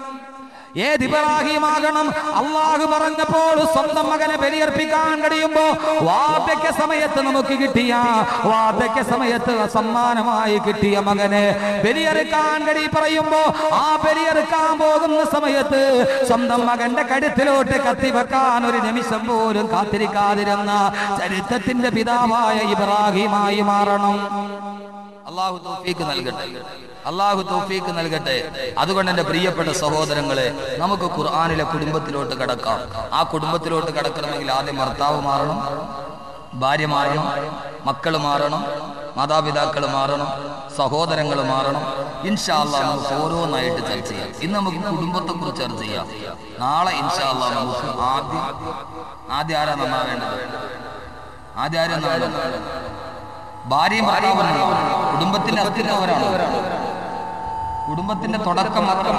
ഏത് ഇബ്രാഹിമാകണം? അള്ളാഹു പറഞ്ഞപ്പോൾ സ്വന്തം മകനെ ബലിയർപ്പിക്കാൻ കഴിയുമ്പോ വാർദ്ധക്യ സമയത്ത് നമുക്ക് കിട്ടിയ, വാർദ്ധക്യ സമയത്ത് സമ്മാനമായി കിട്ടിയ മകനെ ബലിയെറുക്കാൻ പറയുമ്പോ ആ ബലിയെറുക്കാൻ പോകുന്ന സമയത്ത് സ്വന്തം മകന്റെ കഴുത്തിലോട്ട് കത്തിവെക്കാൻ ഒരു നിമിഷം പോലും കാത്തിരിക്കാതിരുന്ന ചരിത്രത്തിന്റെ പിതാവായ ഇബ്രാഹിമായി മാറണം. അള്ളാഹു തൗഫീഖ് നൽകട്ടെ. അള്ളാഹു തൗഫീഖ് നൽകട്ടെ. അതുകൊണ്ട് എൻ്റെ പ്രിയപ്പെട്ട സഹോദരങ്ങളെ, നമുക്ക് ഖുർആനിലെ കുടുംബത്തിലോട്ട് കടക്കാം. ആ കുടുംബത്തിലോട്ട് കടക്കണമെങ്കിൽ ആദ്യം ഭർത്താവ് മാറണം, ഭാര്യ മാറണം, മക്കൾ മാറണം, മാതാപിതാക്കൾ മാറണം, സഹോദരങ്ങൾ മാറണം. ഇൻഷാ അല്ലാഹ് നമുക്ക് ഓരോന്നായിട്ട് ചർച്ച ചെയ്യാം. ഇന്ന് നമുക്ക് കുടുംബത്തെ കുറിച്ച് ചർച്ച ചെയ്യാം. നാളെ ഇൻഷാ അല്ലാഹ് നമുക്ക് ആദ്യം ആരാ നന്നാവേണ്ടത്? ആദ്യം ആരും നന്നാവേണ്ടത്? ഭാര്യയും ഭർത്താവും കുടുംബത്തിന്റെ അസ്തിത്വവരാണ്. കുടുംബത്തിന്റെ തുടക്കം മാത്രം.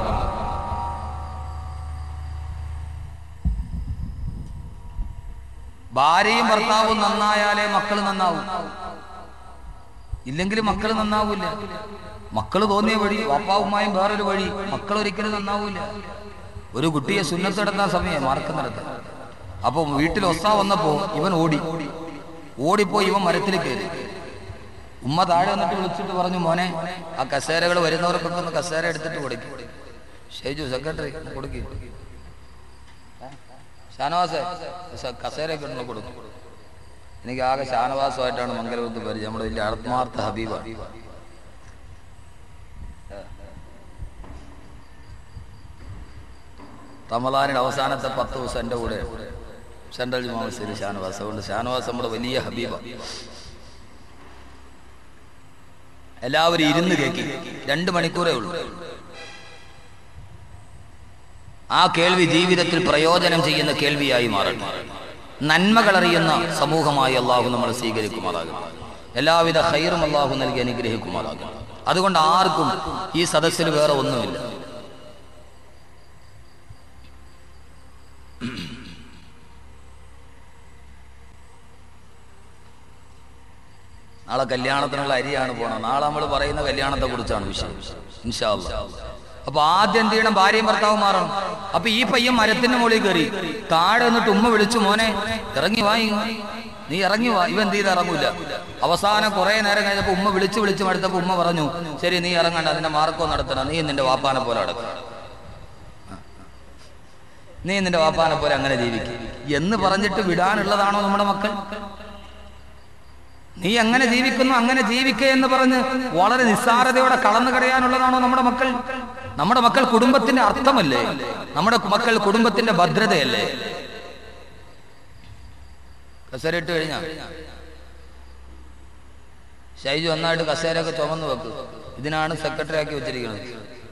ഭാര്യയും ഭർത്താവും നന്നായാലേ മക്കൾ നന്നാവും. ഇല്ലെങ്കിൽ മക്കൾ നന്നാവൂല. മക്കൾ തോന്നിയ വഴി, വാപ്പാവുമായും വേറൊരു വഴി, മക്കൾ ഒരിക്കലും നന്നാവൂല. ഒരു കുട്ടിയെ സുന്നത്ത് നടത്താൻ സമയം മാർക്കം നടത്താൻ. അപ്പൊ വീട്ടിൽ ഒസ്സ വന്നപ്പോ ഇവൻ ഓടിപ്പോയി ഇവൻ മരത്തിൽ കയറി. ഉമ്മ താഴെ വന്നിട്ട് വിളിച്ചിട്ട് പറഞ്ഞു, മോനെ ആ കസേരകൾ വരുന്നവർക്കൊക്കെ ഒന്ന് കസേര എടുത്തിട്ട് കൊടുക്കും. ഷെയ്ജു സെക്രട്ടറി കൊടുക്കും. ഷാനവാസേ കസേരയൊക്കെ ഉണ്ടെന്ന് കൊടുക്കും. എനിക്ക് ആകെ ഷാനവാസമായിട്ടാണ് മംഗലപുരത്ത് പരിചയം. നമ്മുടെ വലിയ ആത്മാർത്ഥ ഹബീബ. റമദാനിന്റെ അവസാനത്തെ 10 ദിവസം എൻ്റെ കൂടെ സെൻട്രൽ ജുമാ മസ്ജിദിൽ ഷാനവാസ്. അതുകൊണ്ട് ഷാനവാസ് നമ്മുടെ വലിയ ഹബീബ. എല്ലാവരും ഇരുന്ന് കേൾക്കി. 2 മണിക്കൂറേ ഉള്ളൂ. ആ കേൾവി ജീവിതത്തിൽ പ്രയോജനം ചെയ്യുന്ന കേൾവിയായി മാറണം. നന്മകളറിയുന്ന സമൂഹമായി അള്ളാഹു നമ്മൾ സ്വീകരിക്കുമാറാകും. എല്ലാവിധ ഖൈറും അള്ളാഹു നൽകി അനുഗ്രഹിക്കുമാറാകും. അതുകൊണ്ട് ആർക്കും ഈ സദസ്സിൽ വേറെ ഒന്നുമില്ല. നാളെ കല്യാണത്തിനുള്ള അരിയാണ് പോകണം. നാളെ നമ്മൾ പറയുന്ന കല്യാണത്തെ കുറിച്ചാണ് വിഷയം ഇൻഷാ അല്ലാഹ്. അപ്പൊ ആദ്യം എന്ത് ചെയ്യണം? ഭാര്യയും ഭർത്താവും മാറണം. അപ്പൊ ഈ പയ്യൻ മരത്തിന്റെ മുകളിൽ കയറി താഴെ നിന്നിട്ട് ഉമ്മ വിളിച്ചു, മോനെ ഇറങ്ങി വാ, നീ ഇറങ്ങി വാ. ഇവൻ എന്ത് ചെയ്ത് ഇറങ്ങൂല. അവസാനം കുറെ നേരം കഴിഞ്ഞപ്പോ ഉമ്മ വിളിച്ചു മടുത്തപ്പോ ഉമ്മ പറഞ്ഞു, ശരി നീ ഇറങ്ങണ്ട, അതിന്റെ മാർക്കോ നടത്തണം, നീ നിന്റെ വാപ്പാനെ പോലെ അടക്കും, നീ നിന്റെ വാപ്പാനെ പോലെ അങ്ങനെ ജീവിക്കും എന്ന് പറഞ്ഞിട്ട് വിടാനുള്ളതാണോ നമ്മുടെ മക്കൾ? നീ എങ്ങനെ ജീവിക്കുന്നു അങ്ങനെ ജീവിക്കുക എന്ന് പറഞ്ഞ് വളരെ നിസ്സാരതയോടെ കളന്നു കടയാനുള്ളതാണോ നമ്മുടെ മക്കൾ? നമ്മുടെ മക്കൾ കുടുംബത്തിന്റെ അർത്ഥമല്ലേ? നമ്മുടെ മക്കൾ കുടുംബത്തിന്റെ ഭദ്രതയല്ലേ? കസേരയിട്ട് കഴിഞ്ഞ ഷൈജു ഒന്നായിട്ട് കസേരയൊക്കെ ചുമന്ന് വെക്കും. ഇതിനാണ് സെക്രട്ടറി ആക്കി വെച്ചിരിക്കുന്നത്.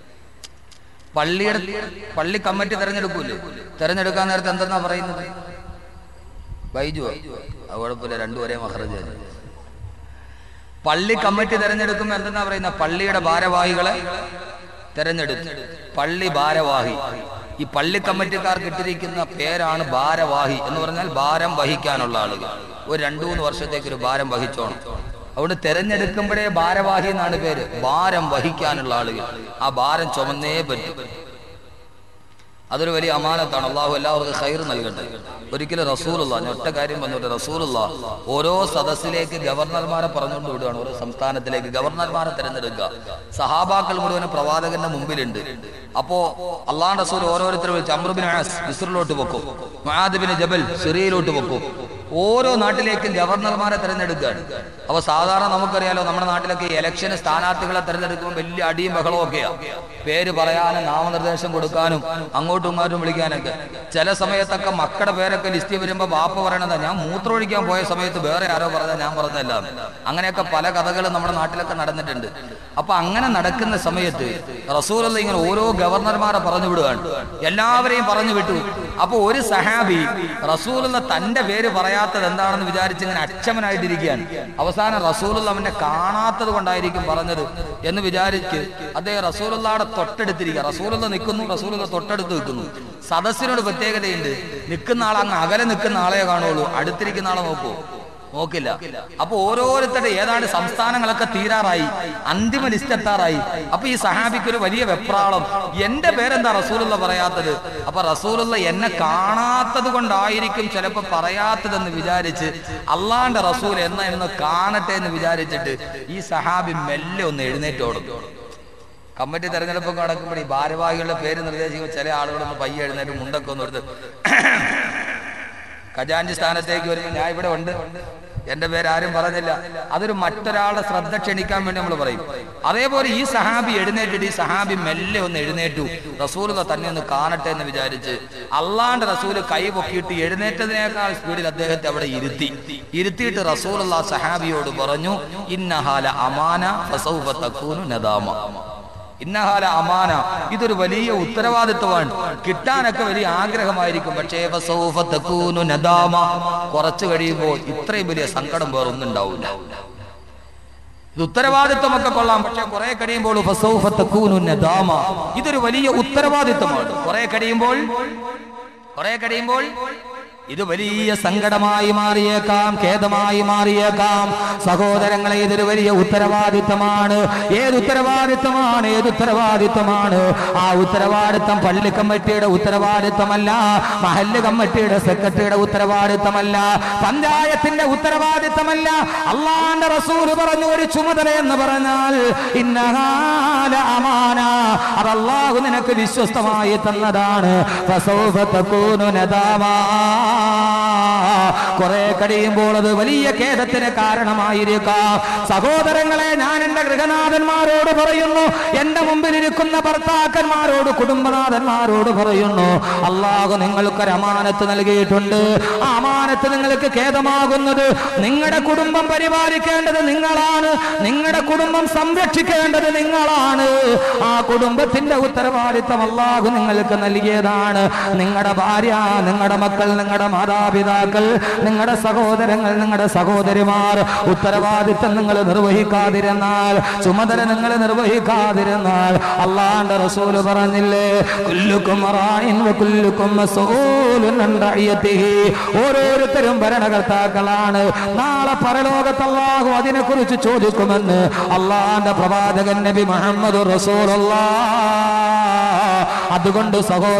പള്ളി കമ്മിറ്റി തെരഞ്ഞെടുക്കൂലേ? തെരഞ്ഞെടുക്കാൻ നേരത്തെ എന്തെന്നാ പറയുന്നത്? ബൈജു അത് കുഴപ്പമില്ല, രണ്ടും ഒരേ മഹ്റജാണ്. പള്ളി കമ്മിറ്റി തെരഞ്ഞെടുക്കുമ്പോൾ എന്തെന്നാ പറയുന്ന? പള്ളിയുടെ ഭാരവാഹികളെ തെരഞ്ഞെടുത്തു. പള്ളി ഭാരവാഹി. ഈ പള്ളി കമ്മിറ്റിക്കാർക്ക് ഇട്ടിരിക്കുന്ന പേരാണ് ഭാരവാഹി എന്ന് പറഞ്ഞാൽ ഭാരം വഹിക്കാനുള്ള ആളുകൾ. ഒരു 2-3 വർഷത്തേക്ക് ഒരു ഭാരം വഹിച്ചോണം. അതുകൊണ്ട് തെരഞ്ഞെടുക്കുമ്പോഴേ ഭാരവാഹി എന്നാണ് പേര്. ഭാരം വഹിക്കാനുള്ള ആളുകൾ. ആ ഭാരം ചുമന്നേ പറ്റും. അതൊരു വലിയ അമാനത്താണ്. അള്ളാഹു എല്ലാവർക്കും ഖൈർ നൽകട്ടെ. ഒരിക്കലും റസൂലുള്ളാഹ്, ഞാൻ ഒറ്റ കാര്യം പറഞ്ഞോട്ടെ, റസൂലുള്ളാഹ് ഓരോ സദസ്സിലേക്ക് ഗവർണർമാരെ പറഞ്ഞുകൊണ്ട് വിടുകയാണ്. ഓരോ സംസ്ഥാനത്തിലേക്ക് ഗവർണർമാരെ തിരഞ്ഞെടുക്കുക. സഹാബാക്കൾ മുഴുവനും പ്രവാചകന്റെ മുമ്പിലുണ്ട്. അപ്പോ അള്ളാഹുവിന്റെ റസൂൽ ഓരോരുത്തരെ വിളിച്ച് അംർ ബിൻ ആസ് മിസ്റിലോട്ട് വെക്കും, മുആദ് ബിൻ ജബൽ സിറിയയിലോട്ട് വെക്കും. ഓരോ നാട്ടിലേക്കും ഗവർണർമാരെ തിരഞ്ഞെടുക്കുകയാണ്. അപ്പൊ സാധാരണ നമുക്കറിയാലോ, നമ്മുടെ നാട്ടിലൊക്കെ ഇലക്ഷന് സ്ഥാനാർത്ഥികളെ തിരഞ്ഞെടുക്കുമ്പോൾ വലിയ അടിയും ബഹളവും ഒക്കെയാ. പേര് പറയാനും നാമനിർദ്ദേശം കൊടുക്കാനും അങ്ങോട്ടും ഇങ്ങോട്ടും വിളിക്കാനൊക്കെ. ചില സമയത്തൊക്കെ മക്കളുടെ പേരൊക്കെ ലിസ്റ്റ് വരുമ്പോൾ ബാപ്പ പറയണതാ, ഞാൻ മൂത്രമൊഴിക്കാൻ പോയ സമയത്ത് വേറെ ആരോ പറഞ്ഞാൽ ഞാൻ പറഞ്ഞല്ല. അങ്ങനെയൊക്കെ പല കഥകളും നമ്മുടെ നാട്ടിലൊക്കെ നടന്നിട്ടുണ്ട്. അപ്പൊ അങ്ങനെ നടക്കുന്ന സമയത്ത് റസൂലുള്ളാഹി ഇങ്ങനെ ഓരോ ഗവർണർമാരെ പറഞ്ഞു വിടുകയാണ്. എല്ലാവരെയും പറഞ്ഞു വിട്ടു. അപ്പൊ ഒരു സഹാബി റസൂലുള്ളാഹി തന്റെ പേര് പറയാത്തത് എന്താണെന്ന് വിചാരിച്ച് ഇങ്ങനെ അക്ഷമനായിട്ടിരിക്കുകയാണ്. അവസാനം റസൂലുള്ളാഹി അവനെ കാണാത്തത് കൊണ്ടായിരിക്കും പറഞ്ഞത് എന്ന് വിചാരിച്ച് അദ്ദേഹം റസൂലുള്ളാഹിയുടെ തൊട്ടടുത്തിരിക്കുക. റസൂലുള്ളാഹി നിൽക്കുന്നു, റസൂലുള്ളാഹി തൊട്ടടുത്ത് നിൽക്കുന്നു. സദസ്സിനോട് പ്രത്യേകതയുണ്ട്. നിൽക്കുന്ന ആൾ അങ്ങ് അകലെ നിൽക്കുന്ന ആളെ കാണുള്ളൂ, അടുത്തിരിക്കുന്ന ആളെ നോക്കില്ല. അപ്പൊ ഓരോരുത്തരുടെ ഏതാണ്ട് സംസ്ഥാനങ്ങളൊക്കെ തീരാറായി, അന്തിമ ലിസ്റ്റ് എത്താറായി. അപ്പൊ ഈ സഹാബിക്ക് ഒരു വലിയ വെപ്രാളം, എന്റെ പേരെന്താ റസൂലുള്ളാഹി പറയാത്തത്? അപ്പൊ റസൂലുള്ളാഹി എന്നെ കാണാത്തത് കൊണ്ടായിരിക്കും ചിലപ്പോ പറയാത്തതെന്ന് വിചാരിച്ച് അള്ളാന്റെ റസൂൽ എന്ന് കാണട്ടെ എന്ന് വിചാരിച്ചിട്ട് ഈ സഹാബി മെല്ലെ ഒന്ന് എഴുന്നേറ്റോടും. കമ്മിറ്റി തെരഞ്ഞെടുപ്പൊക്കെ നടക്കുമ്പോൾ ഈ ഭാരവാഹികളുടെ പേര് നിർദ്ദേശിക്കുമ്പോൾ ചില ആളുകളൊന്ന് പയ്യെ എഴുന്നേറ്റ് മുണ്ടൊക്കെ ഒന്ന് എടുത്ത് ഖജാൻജി സ്ഥാനത്തേക്ക് വരുമ്പോൾ ഞാൻ ഇവിടെ ഉണ്ട്, എന്റെ പേര് ആരും പറഞ്ഞില്ല. അതൊരു മറ്റൊരാളുടെ ശ്രദ്ധ ക്ഷണിക്കാൻ വേണ്ടി നമ്മൾ പറയും. അതേപോലെ ഈ സഹാബി എഴുന്നേറ്റിട്ട് ഈ സഹാബി മെല്ലെ ഒന്ന് എഴുന്നേറ്റു, റസൂലുള്ളാഹി തന്നെ ഒന്ന് കാണട്ടെ എന്ന് വിചാരിച്ച് അള്ളാന്റെ റസൂല് കൈ പൊക്കിയിട്ട് എഴുന്നേറ്റതിനേക്കാൾ സ്പീഡിൽ അദ്ദേഹത്തെ അവിടെ ഇരുത്തിയിട്ട് റസൂലുള്ളാഹി സഹാബിയോട് പറഞ്ഞു, ഇന്നഹാല അമാന ഫസൗഫ തകൂനു നദാമ. ഇന്നഹാല അമാന, ഇതൊരു വലിയ ഉത്തരവാദിത്വമാണ്. കിട്ടാനൊക്കെ വലിയ ആഗ്രഹമായിരിക്കും, പക്ഷേ ഫസൗഫ തകൂനു നദാമ, കുറച്ചു കഴിയുമ്പോൾ ഇത്രയും വലിയ സങ്കടം വേറൊന്നും ഉണ്ടാവില്ല. ഇത് ഉത്തരവാദിത്വമൊക്കെ കൊള്ളാം, പക്ഷെ കുറെ കഴിയുമ്പോൾ ഫസൗഫ തകൂനു നദാമ, ഇതൊരു വലിയ ഉത്തരവാദിത്വമാണ്. കുറെ കഴിയുമ്പോൾ ഇത് വലിയ സങ്കടമായി മാറിയേക്കാം, ഖേദമായി മാറിയേക്കാം. സഹോദരങ്ങളെ, ഇതൊരു വലിയ ഉത്തരവാദിത്തമാണ്. ഏത് ഉത്തരവാദിത്തമാണ്? ആ ഉത്തരവാദിത്തം പള്ളി കമ്മിറ്റിയുടെ ഉത്തരവാദിത്തമല്ല, മഹല്ല് കമ്മിറ്റിയുടെ സെക്രട്ടറിയുടെ ഉത്തരവാദിത്തമല്ല, പഞ്ചായത്തിന്റെ ഉത്തരവാദിത്തമല്ല. അള്ളാന്റെ റസൂൽ പറഞ്ഞു, ഒരു ചുമതല എന്ന് പറഞ്ഞാൽ ഇന്നഹാല അമാന, അത് അല്ലാഹു നിനക്ക് വിശ്വസ്തമായി തന്നതാണ്. ഫസൗഫ തകൂനു നദാമ, കുറെ കഴിയുമ്പോൾ അത് വലിയ ഖേദത്തിന് കാരണമായിരിക്കാം. സഹോദരങ്ങളെ, ഞാൻ എന്റെ ഗൃഹനാഥന്മാരോട് പറയുന്നു, എന്റെ മുമ്പിലിരിക്കുന്ന ഭർത്താക്കന്മാരോട്, കുടുംബനാഥന്മാരോട് പറയുന്നു, അല്ലാഹു നിങ്ങൾക്കൊരു അമാനത്ത് നൽകിയിട്ടുണ്ട്. ആ അമാനത്ത് നിങ്ങൾക്ക് ഖേദമാകുന്നത്, നിങ്ങളുടെ കുടുംബം പരിപാലിക്കേണ്ടത് നിങ്ങളാണ്, നിങ്ങളുടെ കുടുംബം സംരക്ഷിക്കേണ്ടത് നിങ്ങളാണ്. ആ കുടുംബത്തിന്റെ ഉത്തരവാദിത്തം അല്ലാഹു നിങ്ങൾക്ക് നൽകിയതാണ്. നിങ്ങളുടെ ഭാര്യ, നിങ്ങളുടെ മക്കൾ, നിങ്ങളുടെ മാതാപിതാക്കൾ, നിങ്ങളുടെ സഹോദരങ്ങൾ, നിങ്ങളുടെ സഹോദരിമാർ ഉത്തരവാദിത്തം നിങ്ങൾ നിർവഹിക്കാതിരുന്നാൽ, ചുമതല നിങ്ങൾ നിർവഹിക്കാതിരുന്നാൽ, അല്ലാഹുവിന്റെ റസൂല് പറഞ്ഞില്ലേ, കുല്ലുക്കും റാഇൻ വ കുല്ലുക്കും മസ്ഊലുൻ അൻ റഅയതിഹി. ഓരോരുത്തരും ഭരണകർത്താക്കളാണ്. നാളെ പരലോകത്ത് അല്ലാഹു അതിനെക്കുറിച്ച് ചോദിക്കുമെന്ന് അല്ലാഹുവിന്റെ പ്രവാചകൻ നബി മുഹമ്മദ് റസൂലുള്ളാഹ്. അതുകൊണ്ട്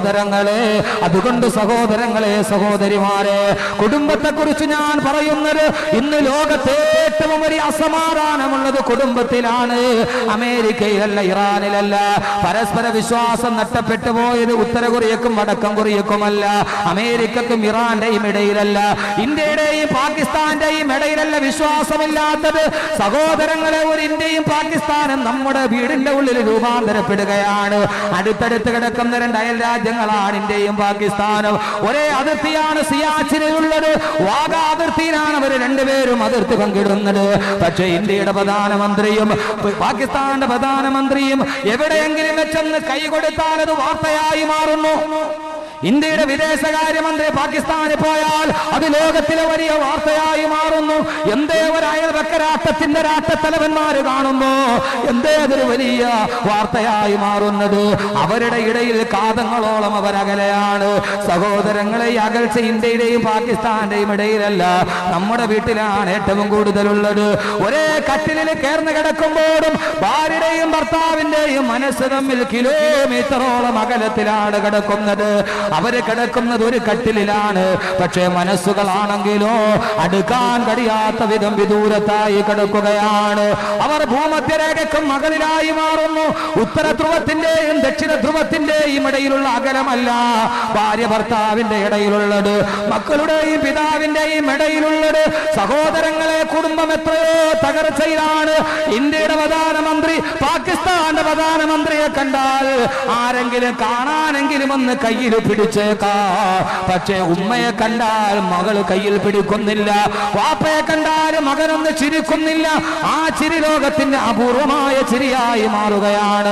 സഹോദരങ്ങളെ, സഹോദരിമാരെ, കുടുംബത്തെ കുറിച്ച് ഞാൻ പറയുന്നത്, ഇന്ന് ലോകത്തെ ഏറ്റവും വലിയ അസമാധാനമുള്ളത് കുടുംബത്തിലാണ്. അമേരിക്കയിലല്ല, ഇറാനിലല്ല. പരസ്പര വിശ്വാസം നഷ്ടപ്പെട്ടു പോയത് ഉത്തര കൊറിയക്കും വടക്കം കൊറിയക്കുമല്ല, അമേരിക്കക്കും ഇറാന്റെയും ഇടയിലല്ല, ഇന്ത്യയുടെയും പാകിസ്ഥാന്റെയും ഇടയിലല്ല വിശ്വാസമില്ലാത്തത്. സഹോദരങ്ങളെ, ഒരു ഇന്ത്യയും പാകിസ്ഥാനും നമ്മുടെ വീടിന്റെ ഉള്ളിൽ രൂപാന്തരപ്പെടുകയാണ്. അടുത്തടുത്ത് കിടക്കുന്ന രണ്ട് അയൽ രാജ്യങ്ങളാണ് ഇന്ത്യയും പാകിസ്ഥാനും. ഒരേ അതിർത്തിയാണ് സിയാച്ചിനുള്ളത്. വാഗ അതിർത്തിയിലാണ് അവർ രണ്ടുപേരും അതിർത്തി പങ്കിടുന്നത്. പക്ഷേ ഇന്ത്യയുടെ പ്രധാനമന്ത്രിയും പാകിസ്ഥാന്റെ പ്രധാനമന്ത്രിയും എവിടെയെങ്കിലും വെച്ചെന്ന് കൈ കൊടുത്താൽ അത് വാർത്തയായി മാറുന്നു. ഇന്ത്യയുടെ വിദേശകാര്യമന്ത്രി പാകിസ്ഥാനിൽ പോയാൽ അത് ലോകത്തിലെ വലിയ വാർത്തയായി മാറുന്നു. എന്തേ ഒരു അയൽപക്ക രാഷ്ട്രത്തിന്റെ രാഷ്ട്രത്തലവന്മാര് കാണുമ്പോ എന്തേ അതൊരു വലിയ വാർത്തയായി മാറുന്നത്? അവരുടെ ഇടയിൽ കാതങ്ങളോളം അവരകലെയാണ്. സഹോദരങ്ങളെ, അകൽച്ച ഇന്ത്യയുടെയും പാകിസ്ഥാന്റെയും ഇടയിലല്ല, നമ്മുടെ വീട്ടിലാണ് ഏറ്റവും കൂടുതലുള്ളത്. ഒരേ കട്ടിലിൽ കേർന്ന് കിടക്കുമ്പോഴും ഭാര്യയുടെയും ഭർത്താവിന്റെയും മനസ്സ് തമ്മിൽ കിലോമീറ്ററോളം അകലത്തിലാണ് കിടക്കുന്നത്. അവര് കിടക്കുന്നത് ഒരു കട്ടിലിലാണ്, പക്ഷേ മനസ്സുകളാണെങ്കിലോ അടുക്കാൻ കഴിയാത്ത വിധം വിദൂരത്തായി കിടക്കുകയാണ്. അവർ ഭൂമധ്യരേഖയ്ക്കും മകളിലായി മാറുന്നു. ഉത്തര ധ്രുവത്തിന്റെയും ദക്ഷിണ ധ്രുവത്തിന്റെയും ഇടയിലുള്ള അകലമല്ല ഭാര്യ ഭർത്താവിന്റെ ഇടയിലുള്ളത്, മക്കളുടെയും പിതാവിന്റെയും ഇടയിലുള്ളത്. സഹോദരങ്ങളെ, കുടുംബം എത്രയോ തകർച്ചയിലാണ്. ഇന്ത്യയുടെ പ്രധാനമന്ത്രി പാകിസ്ഥാന്റെ പ്രധാനമന്ത്രിയെ കണ്ടാൽ ആരെങ്കിലും കാണാനെങ്കിലും ഒന്ന് കയ്യിൽ പിടിച്ചേക്കാ. പക്ഷേ ഉമ്മയെ കണ്ടാൽ മകള് കയ്യിൽ പിടിക്കുന്നില്ല, വാപ്പയെ കണ്ടാൽ മകനൊന്ന് ചിരിക്കുന്നില്ല. ആ ചിരി ലോകത്തിന്റെ അപൂർവമായ ചിരിയായി മാറുകയാണ്.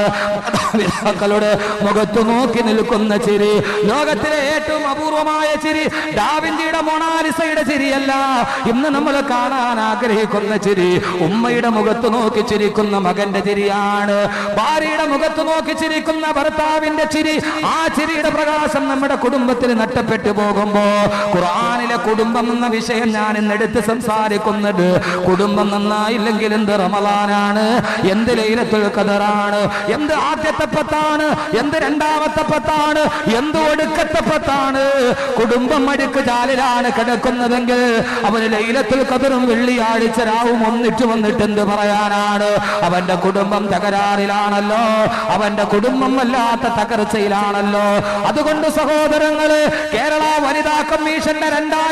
മക്കളുടെ മുഖത്തു നോക്കി നിൽക്കുന്ന ചിരി ലോകത്തിലെ ഏറ്റവും അപൂർവമായ ചിരി. ഡാവിഞ്ചിയുടെ മൊണാലിസയുടെ ചിരിയല്ല ഇന്ന് നമ്മൾ കാണാൻ ആഗ്രഹിക്കുന്ന ചിരി. ഉമ്മയുടെ മുഖത്ത് നോക്കി ചിരിക്കുന്ന മകന്റെ ചിരിയാണ്. ഭാര്യയുടെ മുഖത്ത് നോക്കി ചിരിക്കുന്ന ഭർത്താവിന്റെ ചിരി. ആ ചിരിയുടെ പ്രകാശം നമ്മുടെ കുടുംബത്തിൽ നഷ്ടപ്പെട്ടു പോകുമ്പോ, ഖുർആനിലെ കുടുംബം എന്ന വിഷയം ഞാൻ ഇന്നെടുത്ത് സംസാരിക്കുന്നത്, കുടുംബം നന്നായില്ലെങ്കിൽ എന്ത് റമളാനാണ്, എന്ത് ലൈലത്തുൽ ഖദറാണ്, എന്ത് ആദ്യത്തെ പത്താണ്, എന്ത് രണ്ടാമത്തെ പത്താണ്, എന്ത് ഒടുക്കത്തെ പത്താണ്. കുടുംബം അഴുക്ക് ചാലിലാണ് കിടക്കുന്നതെങ്കിൽ അവന് ലൈലത്തുൽ ഖദറും വെള്ളിയാഴ്ച രാവും ഒന്നിട്ട് വന്നിട്ട് എന്ത് പറയാനാണ്? അവന്റെ കുടുംബം തകരാറിലാണല്ലോ, അവന്റെ കുടുംബം വല്ലാത്ത തകർച്ചയിലാണല്ലോ. അതുകൊണ്ട് സഹോദരങ്ങള്, കേരള വനിതാ കമ്മീഷന്റെ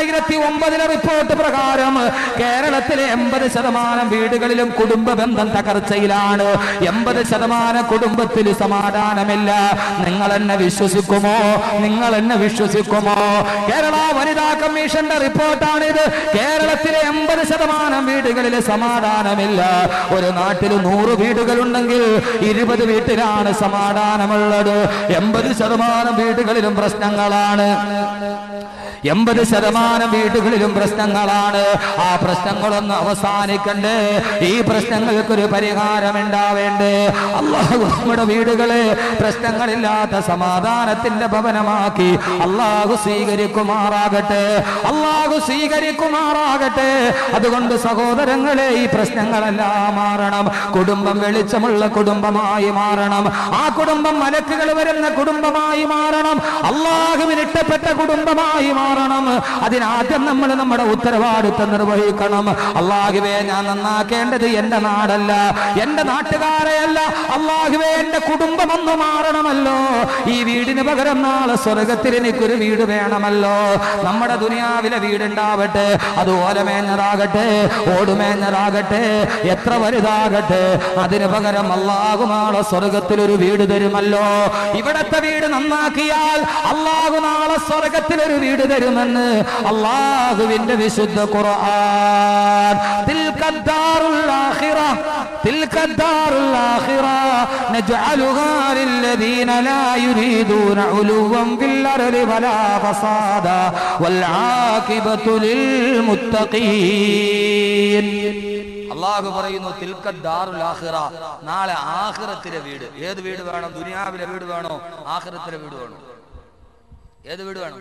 2009 റിപ്പോർട്ട് പ്രകാരം കേരളത്തിലെ 80% വീടുകളിലും കുടുംബ ബന്ധം തകർച്ചയിലാണ്. 80% കുടുംബത്തിൽ സമാധാനമില്ല. നിങ്ങൾ എന്നെ വിശ്വസിക്കുമോ? നിങ്ങൾ എന്നെ വിശ്വസിക്കുമോ? കേരള വനിതാ കമ്മീഷന്റെ റിപ്പോർട്ടാണിത്. കേരളത്തിലെ 80% വീടുകളിൽ സമാധാനമില്ല. ഒരു നാട്ടിൽ 100 വീടുകളുണ്ടെങ്കിൽ 20 വീട്ടിലാണ് സമാധാനമുള്ളത്. 80% വീടുകളിലും പ്രശ്നങ്ങളാണ്. 80% വീടുകളിലും പ്രശ്നങ്ങളാണ്. ആ പ്രശ്നങ്ങളൊന്ന് അവസാനിക്കണ്ടേ? ഈ പ്രശ്നങ്ങൾക്കൊരു പരിഹാരം ഉണ്ടാവേണ്ടേ? അല്ലാഹു നമ്മുടെ വീടുകളെ പ്രശ്നങ്ങളില്ലാത്ത സമാധാനത്തിന്റെ ഭവനമാക്കി അല്ലാഹു സ്വീകരിക്കുമാറാകട്ടെ. അല്ലാഹു സ്വീകരിക്കുമാറാകട്ടെ. അതുകൊണ്ട് സഹോദരങ്ങളെ, ഈ പ്രശ്നങ്ങളെല്ലാം മാറണം. കുടുംബം വെളിച്ചമുള്ള കുടുംബമായി മാറണം. ആ കുടുംബം മലക്കുകൾ വരുന്ന കുടുംബമായി മാറണം. അല്ലാഹുവിന് ഇഷ്ടപ്പെട്ട കുടുംബമായി മാറണം. മാറണം. അതിനാദ്യം നമ്മൾ നമ്മുടെ ഉത്തരവാദിത്വം നിർവഹിക്കണം. അല്ലാഹുവേ, ഞാൻ നന്നാക്കേണ്ടത് എന്റെ നാടല്ല, എന്റെ നാട്ടുകാരെയല്ല. അല്ലാഹുവേ, എന്റെ കുടുംബം ഒന്ന് മാറണമല്ലോ. ഈ വീടിന് പകരം നാളെ സ്വർഗത്തിൽ എനിക്കൊരു വീട് വേണമല്ലോ. നമ്മുടെ ദുനിയാവിലെ വീടുണ്ടാവട്ടെ, അത് ഓലമേഞ്ഞതാകട്ടെ, ഓടുമേഞ്ഞതാകട്ടെ, എത്ര വലുതാകട്ടെ, അതിന് പകരം അല്ലാഹു നാളെ സ്വർഗത്തിലൊരു വീട് തരുമല്ലോ. ഇവിടത്തെ വീട് നന്നാക്കിയാൽ അല്ലാഹു നാളെ സ്വർഗത്തിലൊരു വീട് തരുമെന്ന് അല്ലാഹുവിന്റെ വിശുദ്ധ ഖുർആൻ. തിൽക്കദ്ദാറുൽ ആഖിറ, തിൽക്കദ്ദാറുൽ ആഖിറ നജ്അലുഹാ ലില്ലദീന ലാ യുരീദൂന ഉലുവൻ ഫിൽ അർളി വലാ ഫസാദ വൽ ആഖിബതു ലിൽ മുത്തഖീൻ. അല്ലാഹു പറയുന്നു, തിൽക്കദ്ദാറുൽ ആഖിറ, നാളെ ആഖിറത്തിലെ വീട്. ഏത് വീട് വേണം? ദുനിയാവിലെ വീട് വേണോ? ആഖിറത്തിലെ വീട് വേണോ? ഏത് വീട് വേണം?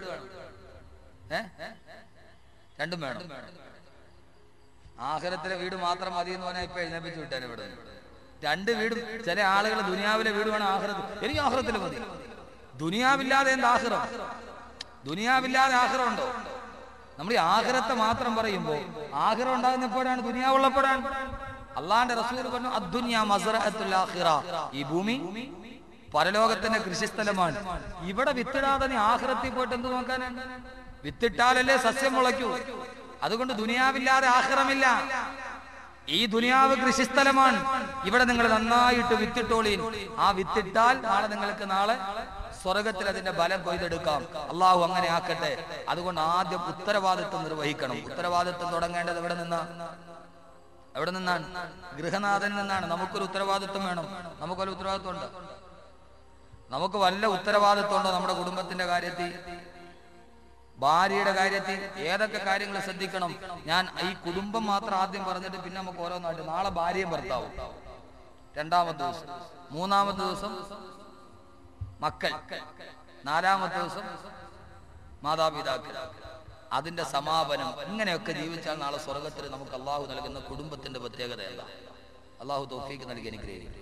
രണ്ടും വേണം. ആഖിറത്തിലെ വീട് മാത്രം മതി എന്ന് പറഞ്ഞാൽ ഇപ്പൊ എഴുന്നേപ്പിച്ചു വിട്ടാൻ ഇവിടെ. രണ്ട് വീടും. ചില ആളുകൾ ദുനിയാവിലെ വീട് വേണം, ആഖിറത്ത്. എനിക്ക് ആഖിറത്തിലെ മതി. ദുനിയാവില്ലാതെ എന്താ ആഖിറം? ദുനിയാവില്ലാതെ ആഖിറം ഉണ്ടോ? നമ്മൾ ഈ ആഖിറത്തെ മാത്രം പറയുമ്പോൾ ആഖിറം ഉണ്ടാകുന്നപ്പോഴാണ്, ദുനിയാവുള്ളപ്പോഴാണ്. അള്ളാന്റെ റസൂൽ പറഞ്ഞു, അദ്ദുനിയ മസ്റഅത്തുൽ ആഖിറ, ഈ ഭൂമി പരലോകത്തിന്റെ കൃഷിസ്ഥലമാണ്. ഇവിടെ വിത്തിടാതെ നീ ആഖിറത്തിൽ പോയിട്ട് എന്ത് നോക്കാനാണ്? വിത്തിട്ടാലല്ലേ സസ്യം മുളയ്ക്കൂ. അതുകൊണ്ട് ദുനിയാവില്ലാതെ ആഖിറമില്ല. ഈ ദുനിയാവ് കൃഷിസ്ഥലമാണ്. ഇവിടെ നിങ്ങൾ നന്നായിട്ട് വിത്തിട്ടോളീൻ. ആ വിത്തിട്ടാൽ നാളെ നിങ്ങൾക്ക് നാളെ സ്വർഗത്തിൽ അതിന്റെ ബലം കൊയ്തെടുക്കാം. അള്ളാഹു അങ്ങനെ ആക്കട്ടെ. അതുകൊണ്ട് ആദ്യം ഉത്തരവാദിത്വം നിർവഹിക്കണം. ഉത്തരവാദിത്വം തുടങ്ങേണ്ടത് എവിടെ നിന്നാണ്? ഗൃഹനാഥനിൽ നിന്നാണ്. നമുക്കൊരു ഉത്തരവാദിത്വം വേണം. നമുക്കൊരു ഉത്തരവാദിത്വം ഉണ്ട്. നമുക്ക് വല്ല ഉത്തരവാദിത്വം ഉണ്ടോ നമ്മുടെ കുടുംബത്തിന്റെ കാര്യത്തിൽ, ഭാര്യയുടെ കാര്യത്തിൽ? ഏതൊക്കെ കാര്യങ്ങൾ ശ്രദ്ധിക്കണം? ഞാൻ ഈ കുടുംബം മാത്രം ആദ്യം പറഞ്ഞിട്ട് പിന്നെ നമുക്ക് ഓരോന്നായിട്ട്. നാളെ ഭാര്യയും ഭർത്താവും, രണ്ടാമത്തെ ദിവസം, മൂന്നാമത്തെ ദിവസം മക്കൾ, നാലാമത്തെ ദിവസം മാതാപിതാക്കൾ, അതിന്റെ സമാപനം. ഇങ്ങനെയൊക്കെ ജീവിച്ചാൽ നാളെ സ്വർഗത്തിൽ നമുക്ക് അള്ളാഹു നൽകുന്ന കുടുംബത്തിന്റെ പ്രത്യേകതയല്ല. അള്ളാഹു തൗഫീഖ് നൽകി അനുഗ്രഹിക്കട്ടെ.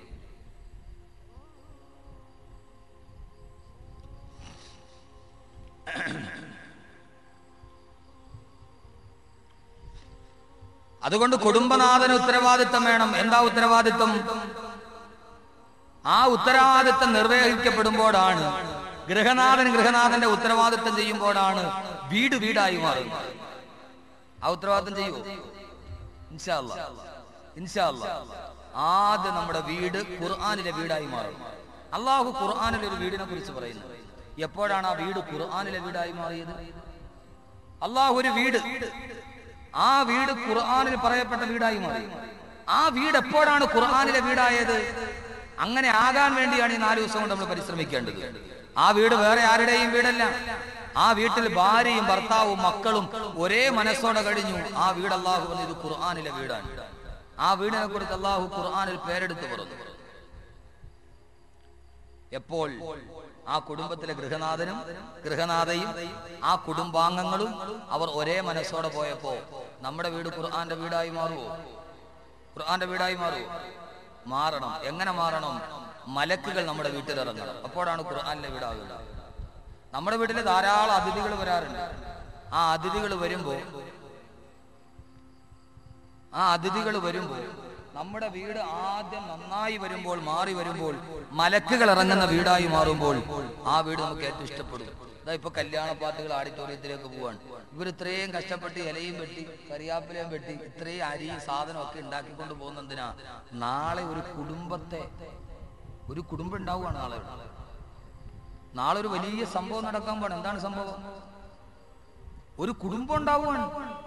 അതുകൊണ്ട് കുടുംബനാഥന് ഉത്തരവാദിത്വം വേണം. എന്താ ഉത്തരവാദിത്വം? ആ ഉത്തരവാദിത്വം നിർവഹിക്കപ്പെടുമ്പോഴാണ്, ഗൃഹനാഥന്റെ ഉത്തരവാദിത്വം ചെയ്യുമ്പോഴാണ് വീട് വീടായി മാറുന്നത്. ആ ഉത്തരവാദിത്വം ചെയ്യുമോ? ഇൻഷാ അല്ലാഹ്, ഇൻഷാ അല്ലാഹ്. ആദ്യം നമ്മുടെ വീട് ഖുർആനിലെ വീടായി മാറും. അള്ളാഹു ഖുർആനിലെ ഒരു വീടിനെ കുറിച്ച് പറയുന്നു. എപ്പോഴാണ് ആ വീട് ഖുർആനിലെ വീടായി മാറിയത്? അള്ളാഹു ഒരു വീട്, ആ വീട് ഖുർആനിൽ പറയപ്പെട്ട വീടായി മാറി. ആ വീട് എപ്പോഴാണ് ഖുർആനിലെ വീടായത്? അങ്ങനെ ആകാൻ വേണ്ടിയാണ് ഈ 4 ദിവസം കൊണ്ട് നമ്മൾ പരിശ്രമിക്കേണ്ടത്. ആ വീട് വേറെ ആരുടെയും വീടല്ല. ആ വീട്ടിൽ ഭാര്യയും ഭർത്താവും മക്കളും ഒരേ മനസ്സോടെ കഴിഞ്ഞു. ആ വീട് അള്ളാഹു പറഞ്ഞു, ഇത് ഖുർആനിലെ വീടാണ്. ആ വീടിനെ കുറിച്ച് അള്ളാഹു ഖുർആനിൽ പേരെടുത്ത് പറഞ്ഞു. എപ്പോൾ ആ കുടുംബത്തിലെ ഗൃഹനാഥയും ആ കുടുംബാംഗങ്ങളും അവർ ഒരേ മനസ്സോടെ പോയപ്പോ നമ്മുടെ വീട് ഖുർആന്റെ വീടായി മാറുമോ? ഖുർആന്റെ വീടായി മാറുമോ? മാറണം. എങ്ങനെ മാറണം? മലക്കുകൾ നമ്മുടെ വീട്ടിൽ ഇറങ്ങണം. അപ്പോഴാണ് ഖുർആനിലെ വീടാകുക. നമ്മുടെ വീട്ടിൽ ധാരാളം അതിഥികൾ വരാറുണ്ട്. ആ അതിഥികൾ വരുമ്പോൾ നമ്മുടെ വീട് ആദ്യം നന്നായി വരുമ്പോൾ, മാറി വരുമ്പോൾ, മലക്കുകൾ ഇറങ്ങുന്ന വീടായി മാറുമ്പോൾ ആ വീട് നമുക്ക് ഏറ്റവും ഇഷ്ടപ്പെടും. ഇതാ ഇപ്പൊ കല്യാണ പാർട്ടികൾ ഓഡിറ്റോറിയത്തിലേക്ക് പോവാണ്. ഇവർ ഇത്രയും കഷ്ടപ്പെട്ട് ഇലയും വെട്ടി കരിയാപ്പിലയും വെട്ടി ഇത്രയും അരിയും സാധനമൊക്കെ ഉണ്ടാക്കിക്കൊണ്ട് പോകുന്നതിനാ? നാളെ ഒരു കുടുംബം ഉണ്ടാവുകയാണ്. നാളെ ഒരു വലിയ സംഭവം നടക്കാൻ പോകണം. എന്താണ് സംഭവം? ഒരു കുടുംബം ഉണ്ടാവുകയാണ്.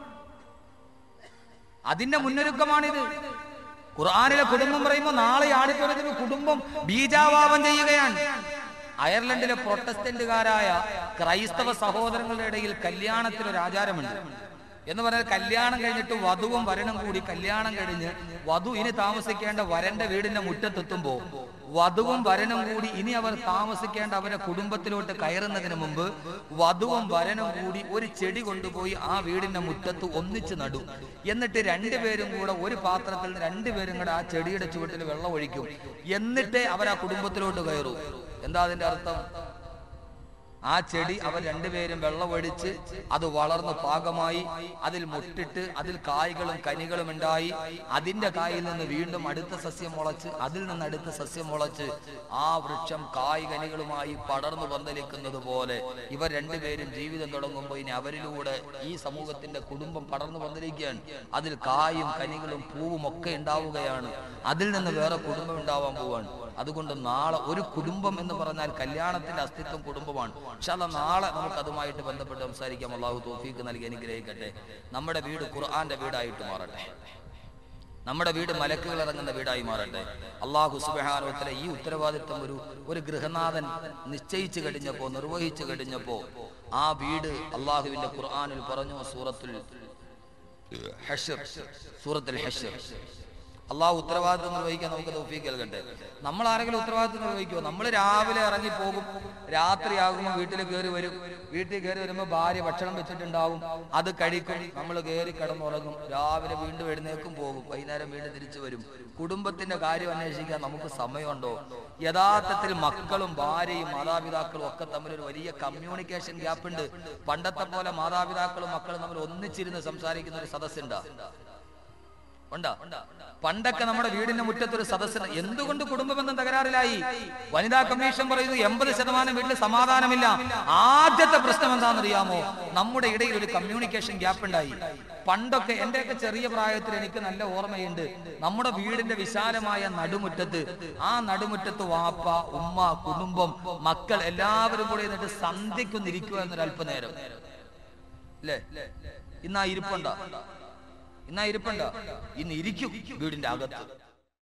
അതിന്റെ മുന്നൊരുക്കമാണിത്. ഖുർആനിലെ കുടുംബം പറയുമ്പോൾ നാളെ ആഡിറ്റോറിയത്തിൽ കുടുംബം ബീജാവാപം ചെയ്യുകയാണ്. അയർലൻഡിലെ പ്രൊട്ടസ്റ്റന്റുകാരായ ക്രൈസ്തവ സഹോദരങ്ങളുടെ ഇടയിൽ കല്യാണത്തിനൊരു ആചാരമുണ്ട്. എന്ന് പറഞ്ഞാൽ കല്യാണം കഴിഞ്ഞിട്ട് വധുവും വരനും കൂടി, കല്യാണം കഴിഞ്ഞ് വധു ഇനി താമസിക്കേണ്ട വരന്റെ വീടിന്റെ മുറ്റത്തെത്തുമ്പോ വധുവും വരനും കൂടി ഇനി അവർ താമസിക്കേണ്ട അവരുടെ കുടുംബത്തിലോട്ട് കയറുന്നതിന് മുമ്പ് വധുവും വരനും കൂടി ഒരു ചെടി കൊണ്ടുപോയി ആ വീടിന്റെ മുറ്റത്ത് ഒന്നിച്ച് നടും. എന്നിട്ട് രണ്ടുപേരും കൂടെ ഒരു പാത്രത്തിൽ നിന്ന് രണ്ടുപേരും കൂടെ ആ ചെടിയുടെ ചുവട്ടിൽ വെള്ളം ഒഴിക്കും. എന്നിട്ടേ അവർ ആ കുടുംബത്തിലോട്ട് കയറൂ. എന്താ അതിന്റെ അർത്ഥം? ആ ചെടി അവർ രണ്ടുപേരും വെള്ളമൊഴിച്ച് അത് വളർന്ന് പാകമായി അതിൽ മുട്ടിട്ട് അതിൽ കായ്കളും കനികളും ഉണ്ടായി അതിന്റെ കായിൽ നിന്ന് വീണ്ടും അടുത്ത സസ്യം മുളച്ച് അതിൽ നിന്ന് അടുത്ത സസ്യം മുളച്ച് ആ വൃക്ഷം കായ് കനികളുമായി പടർന്നു പന്തലിക്കുന്നത് പോലെ ഇവർ രണ്ടുപേരും ജീവിതം തുടങ്ങുമ്പോൾ ഇനി അവരിലൂടെ ഈ സമൂഹത്തിന്റെ കുടുംബം പടർന്നു പന്തലിക്കുകയാണ്. അതിൽ കായും കനികളും പൂവും ഒക്കെ ഉണ്ടാവുകയാണ്. അതിൽ നിന്ന് വേറെ കുടുംബം ഉണ്ടാവാൻ പോവാണ്. അതുകൊണ്ട് നാളെ ഒരു കുടുംബം എന്ന് പറഞ്ഞാൽ കല്യാണത്തിന്റെ അസ്തിത്വം കുടുംബമാണ്. പക്ഷെ അത് നാളെ നമുക്ക് അതുമായിട്ട് ബന്ധപ്പെട്ട് സംസാരിക്കാം. അള്ളാഹു തൗഫീഖ് നൽകി അനുഗ്രഹിക്കട്ടെ. നമ്മുടെ വീട് ഖുർആന്റെ വീടായിട്ട് മാറട്ടെ. നമ്മുടെ വീട് മലക്കുകൾ ഇറങ്ങുന്ന വീടായി മാറട്ടെ. അള്ളാഹു സുബ്ഹാനഹു വ തആല ഈ ഉത്തരവാദിത്വം ഒരു ഗൃഹനാഥൻ നിശ്ചയിച്ചു കഴിഞ്ഞപ്പോ, നിർവഹിച്ചു കഴിഞ്ഞപ്പോ ആ വീട് അള്ളാഹുവിന്റെ ഖുർആനിൽ പറഞ്ഞു. സൂറത്തുൽ ഹശ്ർ അള്ളാഹു ഉത്തരവാദിത്വം നിർവഹിക്കാൻ നമുക്ക് തൗഫീഖ് നൽകട്ടെ. നമ്മൾ ആരെങ്കിലും ഉത്തരവാദിത്വം നിർവഹിക്കുമോ? നമ്മൾ രാവിലെ ഇറങ്ങി പോകും, രാത്രിയാകുമ്പോൾ വീട്ടിൽ കയറി വരും. വീട്ടിൽ കയറി വരുമ്പോൾ ഭാര്യ ഭക്ഷണം വെച്ചിട്ടുണ്ടാവും, അത് കഴിക്കും, നമ്മൾ കയറി കിടന്നുറങ്ങും. രാവിലെ വീണ്ടും എഴുന്നേക്കും, പോകും, വൈകുന്നേരം വീണ്ടും തിരിച്ചു വരും. കുടുംബത്തിന്റെ കാര്യം അന്വേഷിക്കാൻ നമുക്ക് സമയമുണ്ടോ? യഥാർത്ഥത്തിൽ മക്കളും ഭാര്യയും മാതാപിതാക്കളും ഒക്കെ തമ്മിൽ ഒരു വലിയ കമ്മ്യൂണിക്കേഷൻ ഗ്യാപ്പ് ഉണ്ട്. പണ്ടത്തെ പോലെ മാതാപിതാക്കളും മക്കളും തമ്മിൽ ഒന്നിച്ചിരുന്ന് സംസാരിക്കുന്ന ഒരു സദസ്സുണ്ടാ? പണ്ടൊക്കെ നമ്മുടെ വീടിന്റെ മുറ്റത്തൊരു സദസ്സിന്. എന്തുകൊണ്ട് കുടുംബബന്ധം തകരാറിലായി? വനിതാ കമ്മീഷൻ പറയുന്നു 80% വീട്ടിൽ സമാധാനമില്ല. ആദ്യത്തെ പ്രശ്നം എന്താണെന്നറിയാമോ? നമ്മുടെ ഇടയിൽ ഒരു കമ്മ്യൂണിക്കേഷൻ ഗ്യാപ്പ് ഉണ്ടായി. പണ്ടൊക്കെ എന്റെയൊക്കെ ചെറിയ പ്രായത്തിൽ എനിക്ക് നല്ല ഓർമ്മയുണ്ട്. നമ്മുടെ വീടിന്റെ വിശാലമായ നടുമുറ്റത്ത്, ആ നടുമുറ്റത്ത് വാപ്പ, ഉമ്മ, കുടുംബം, മക്കൾ എല്ലാവരും കൂടെ എന്നിട്ട് സന്ധ്യക്കൊന്നിരിക്കുക എന്നൊരു അല്പനേരം അല്ലേ? ഇന്നാ ഇരിപ്പുണ്ടോ? ഇന്ന് ഇരിപ്പുണ്ടോ? ഇന്ന് ഇരിക്കും വീടിന്റെ അകത്ത്.